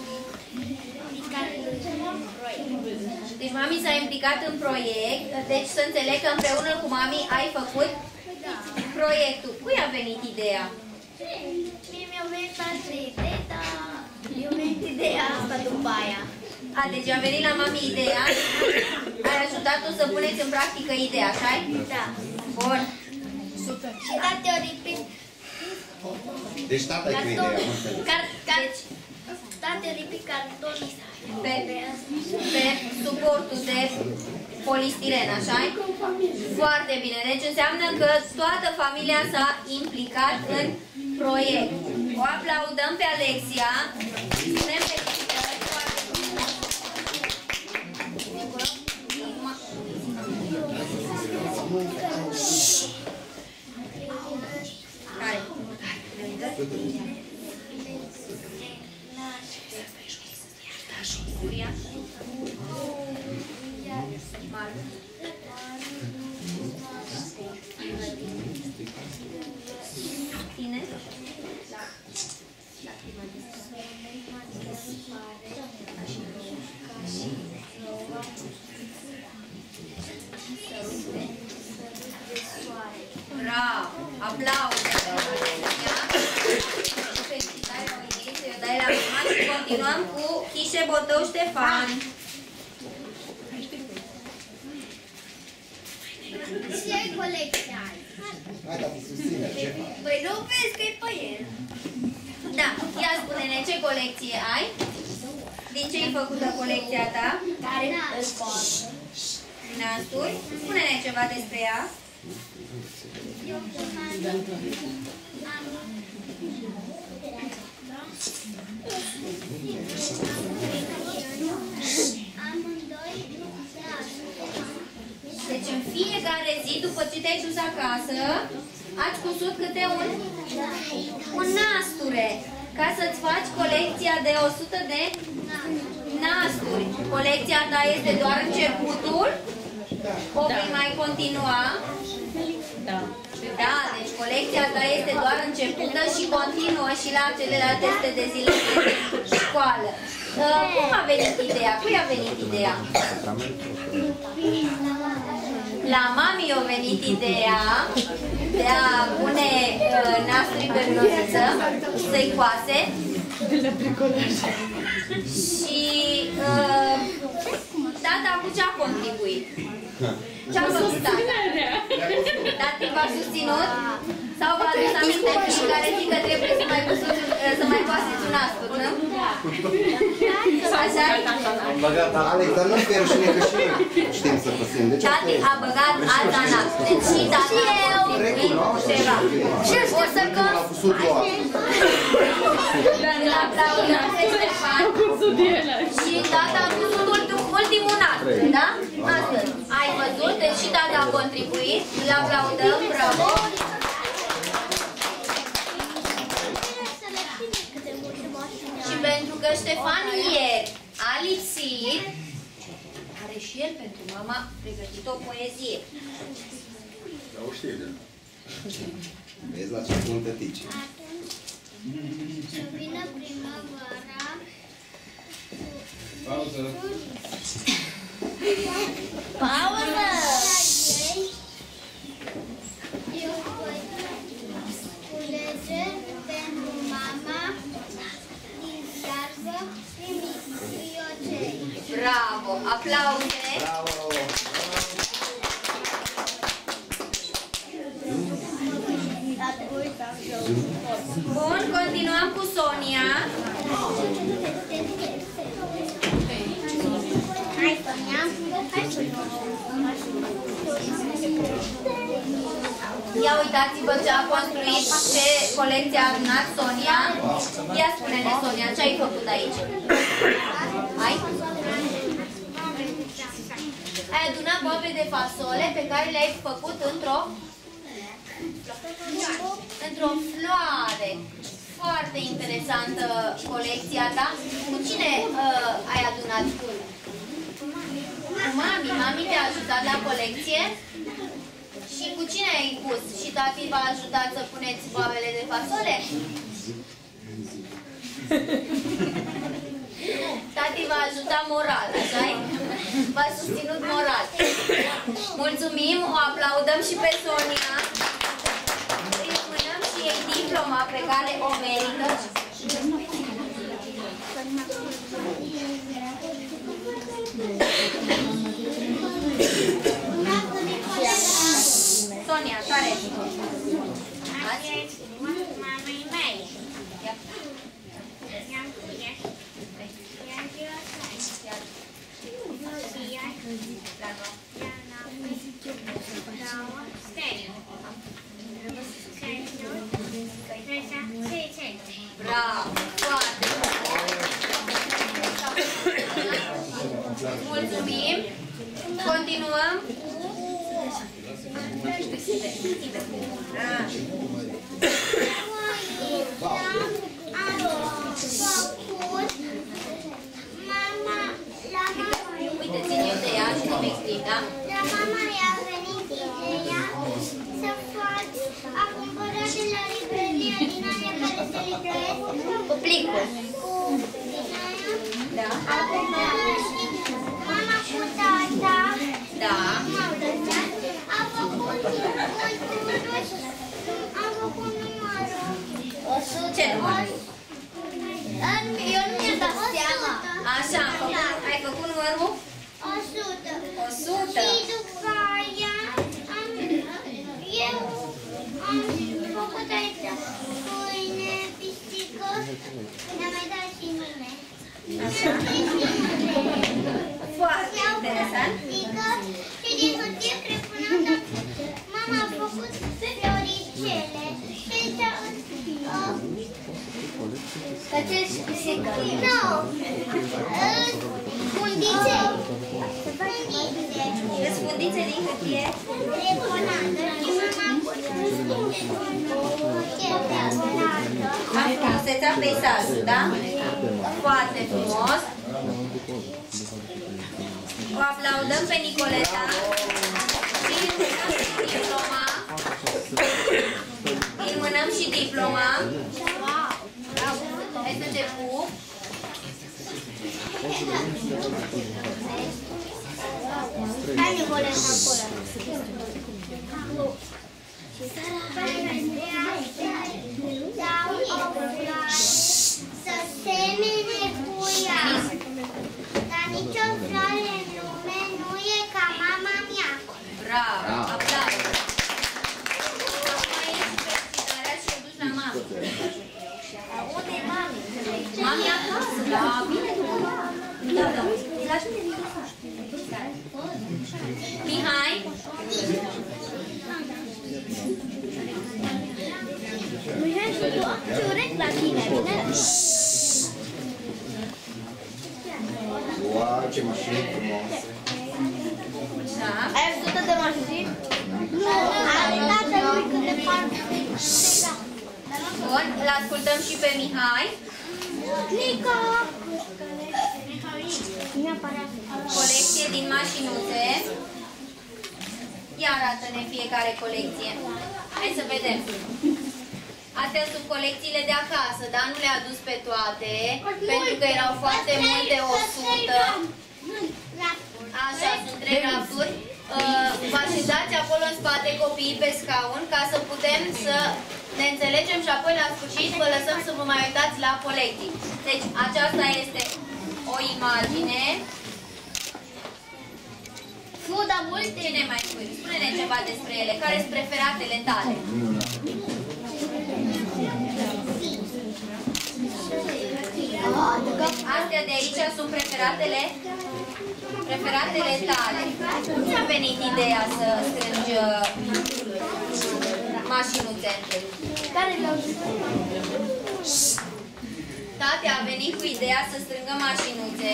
Deci mami s-a implicat în proiect, deci să înțeleg că împreună cu mami ai făcut proiectul. Cui a venit ideea? Mie mi-a venit altă idee, dar eu venit ideea asta după aia. Deci a venit la mami ideea, ai ajutat-o să puneți în practică ideea, așa-i? Da. Bun. Super. Și tate o lipit. Deci tata e cu ideea, nu înțeleg. Deci, Tate o lipit cartonul pe suportul de polistiren, așa-i? Foarte bine. Deci înseamnă că toată familia s-a implicat în proiect. O aplaudăm pe Alexia. Spunem felicitări. Foarte frumos. Care? Ria? Mar. Tine? Bravo! Aplauze! Felicitări, Moise, dai la prima și continuăm cu Chișe Botău Ștefan. Ce colecție ai? Hai, dar te susține, ce faci? Păi nu vezi că e pe el. Da, ia spune-ne ce colecție ai? Din ce e făcută colecția ta? Nasturi? Spune-ne ceva despre ea. Deci în fiecare zi, după ce te-ai dus acasă, ați cusut câte un nasture, ca să-ți faci colecția de 100 de nasturi. Colecția ta este doar începutul? O vei mai continua? Da. Da, deci colecția ta este doar începută și continuă și la celelalte teste de zile de școală. Cum a venit ideea? Cui a venit ideea? La mami a venit ideea de a pune nasturi pe roziță, să-i coase. Și tata cu ce a contribuit? Ce-a făcut tata? Tati v-a susținut? Sau v-a adus aminte în fiecare zi că trebuie să mai coaseți un astur, nu? Așa? Am băgat Alex, dar nu-mi fie rușine că și noi știm să păsim. Tati a băgat alta nastru. Deci și tata a contribuit ceva. Și o să îl aplaudăm pe Ștefan. Și tata a cusut ultimul nastru, da? Astăzi. Ai văzut? Deci și tata a contribuit. Îl aplaudăm, bravo! Și pentru că Ștefan ieri a lipsit, are și el pentru mama pregătit o poezie. Da, o știu, da. Vezi la ce punte tici. Să vină primăvara. Pauză. Pauză! Eu voi culege pentru mama din iarbă primițiocei. Bravo! Aplauze! Bravo! Bun, continuăm cu Sonia. Hai, Sonia! Hai, Sonia! Ia uitați-vă ce a construit, ce colecție a adunat Sonia. Ia spune-ne, Sonia, ce ai făcut aici? Ai? Ai adunat boabe de fasole pe care le-ai făcut într-o floare. Foarte interesantă colecția ta. Cu cine ai adunat? Cu mami. Mami te-a ajutat la colecție? Și cu cine ai pus? Și tati v-a ajutat să puneți boabele de fasole? Tati v-a ajutat moral, așa-i? V-a susținut moral. Mulțumim, o aplaudăm și pe Sonia. Îi spunem și ei diploma pe care o merită. Sonia, care ești? Mamei mei. Bravo! Foarte mulțumim! Continuăm Uite, țin eu de ea și nu-mi explic, da? La mama i-a venit ideea să fac, a cumpărat de la librăria din aia care se livresc Cu plicul. cu din aia. Da. A cumpărat și mama cu tata. Da. M-au lăsat. A făcut culturuș. Am făcut numărul. 100. Ce număr? Eu nu mi-am dat seama. Așa, ai făcut numărul? 100. 100. Și după aia eu am făcut aici pâine, pisică, ne-am mai dat și nume. Așa. Foarte interesant. Pisică și din hârtie crepunată mama a făcut floricele și aici Căcești pisică. nu, fundițe. Îți fundițe din hârtie? Crepunată și mama a pus Frumusețea peisajului, da? Foarte frumos. O aplaudăm pe Nicoleta și îi mânăm și diploma. Hai să te pup. Hai, Nicoleta, acolo. Să semene cu ea, dar nicio floare în lume nu e ca mama mea. Bravo, aplauze. Acum ești felicitarea și o duci la mamă. Unde e mami? Mami acasă, da, bine, da, da. La cine vine acasă? Mihai? Mihai, și tu am ciurechi la tine, bine? Wow, ce mașini frumoase. Da. Ai 100 de mașini? Nu, are tatălui cât de parcă. Bun, îl ascultăm și pe Mihai. Nico! Colecție din mașinuțe. Ia arată-ne fiecare colecție. Hai să vedem. Astea sunt colecțiile de acasă, dar nu le-a adus pe toate, pentru că erau foarte multe, 100. Așa, sunt 3 rafturi. Vă așezați acolo în spate copiii pe scaun ca să putem să ne înțelegem și apoi la sfârșit vă lăsăm să vă mai uitați la colecții. Deci aceasta este o imagine. Dar multe. Cine mai spui? Spune-ne ceva despre ele. Care sunt preferatele tale? Astea de aici sunt preferatele tale. Cum ți-a venit ideea să strângi mașinuțe? Tate a venit cu ideea să strângă mașinuțe.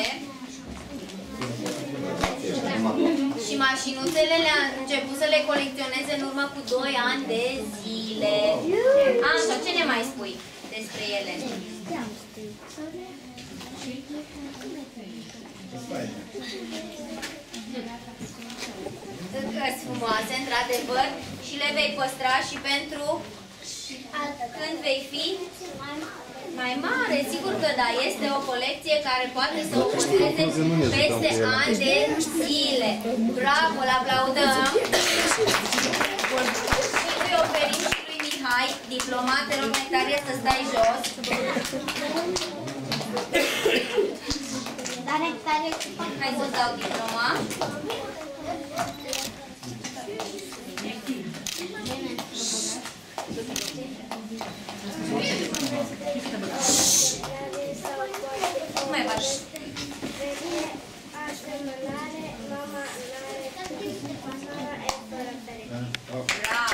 Și mașinuțele le-a început să le colecționeze în urmă cu 2 ani de zile. Așa, ce ne mai spui despre ele? Sunt frumoase, într-adevăr, și le vei păstra și pentru când vei fi mai mare. Sigur că da, este o colecție care poate să o păstreze peste ani de zile. Bravo, îl aplaudăm! Și îi oferim și lui Mihai diploma. Te rog, Nectarie, să stai jos. Hai să-ți dau diploma. Cum mai faci? Bravo!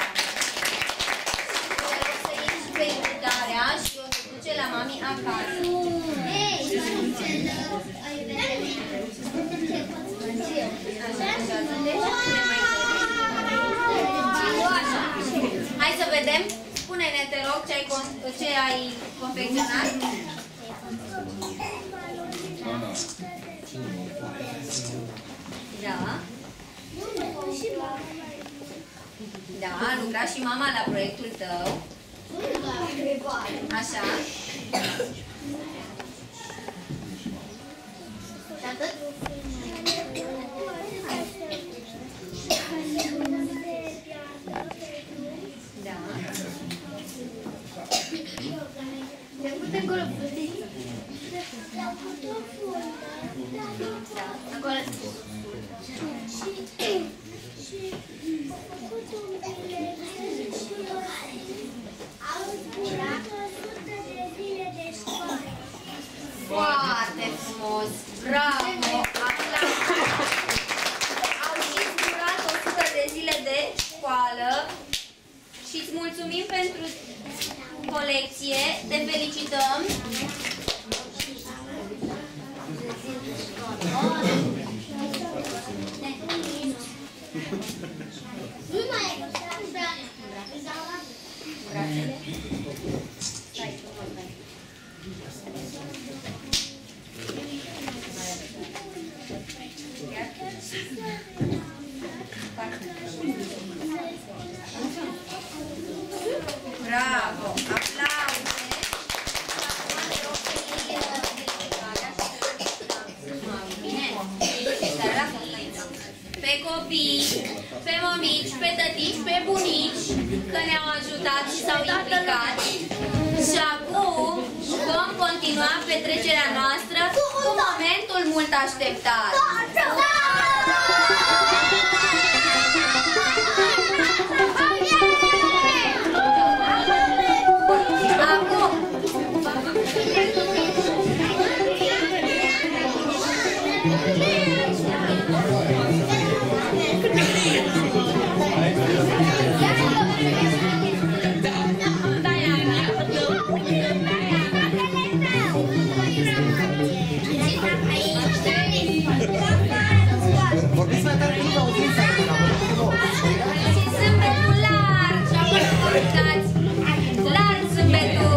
Să ieși pe invitarea și o să duce la mami acasă. Așa, așa. ce ai confecționat? Da. Da, a lucrat și mama la proiectul tău. Așa. Da. Acolo. Foarte frumos! Bravo! Au și durat 100 de zile de școală și îți mulțumim pentru colecție. Te felicităm! Nu mai e. Bravo! Aplauze! Pe copii, pe mămici, pe tătici, pe bunici, că ne-au ajutat și s-au implicat. Și acum vom continua petrecerea noastră cu momentul mult așteptat. Acum Vorbiți mai tare cu auziți. zâmbetul larg și acolo comunicați larg zâmbetul.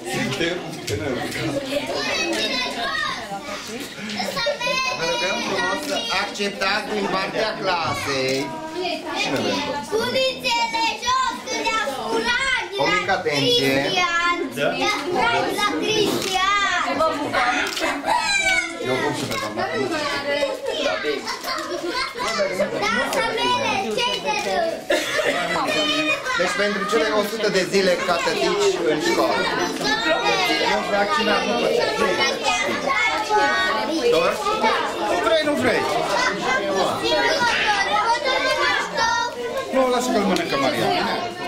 Rugăm frumos să acceptați din partea clasei. Culițele jos, că le-a furat O mică atenție. Cristian. Le-a furat la Cristian. Eu cum și pe doamna. Lasă mele, ce-i de râs? Deci pentru cele 100 de zile ca tătici în școală. Eu vaccinat, nu Dor? Vrei, nu vrei? Nu, lasă că-l mănâncă Maria.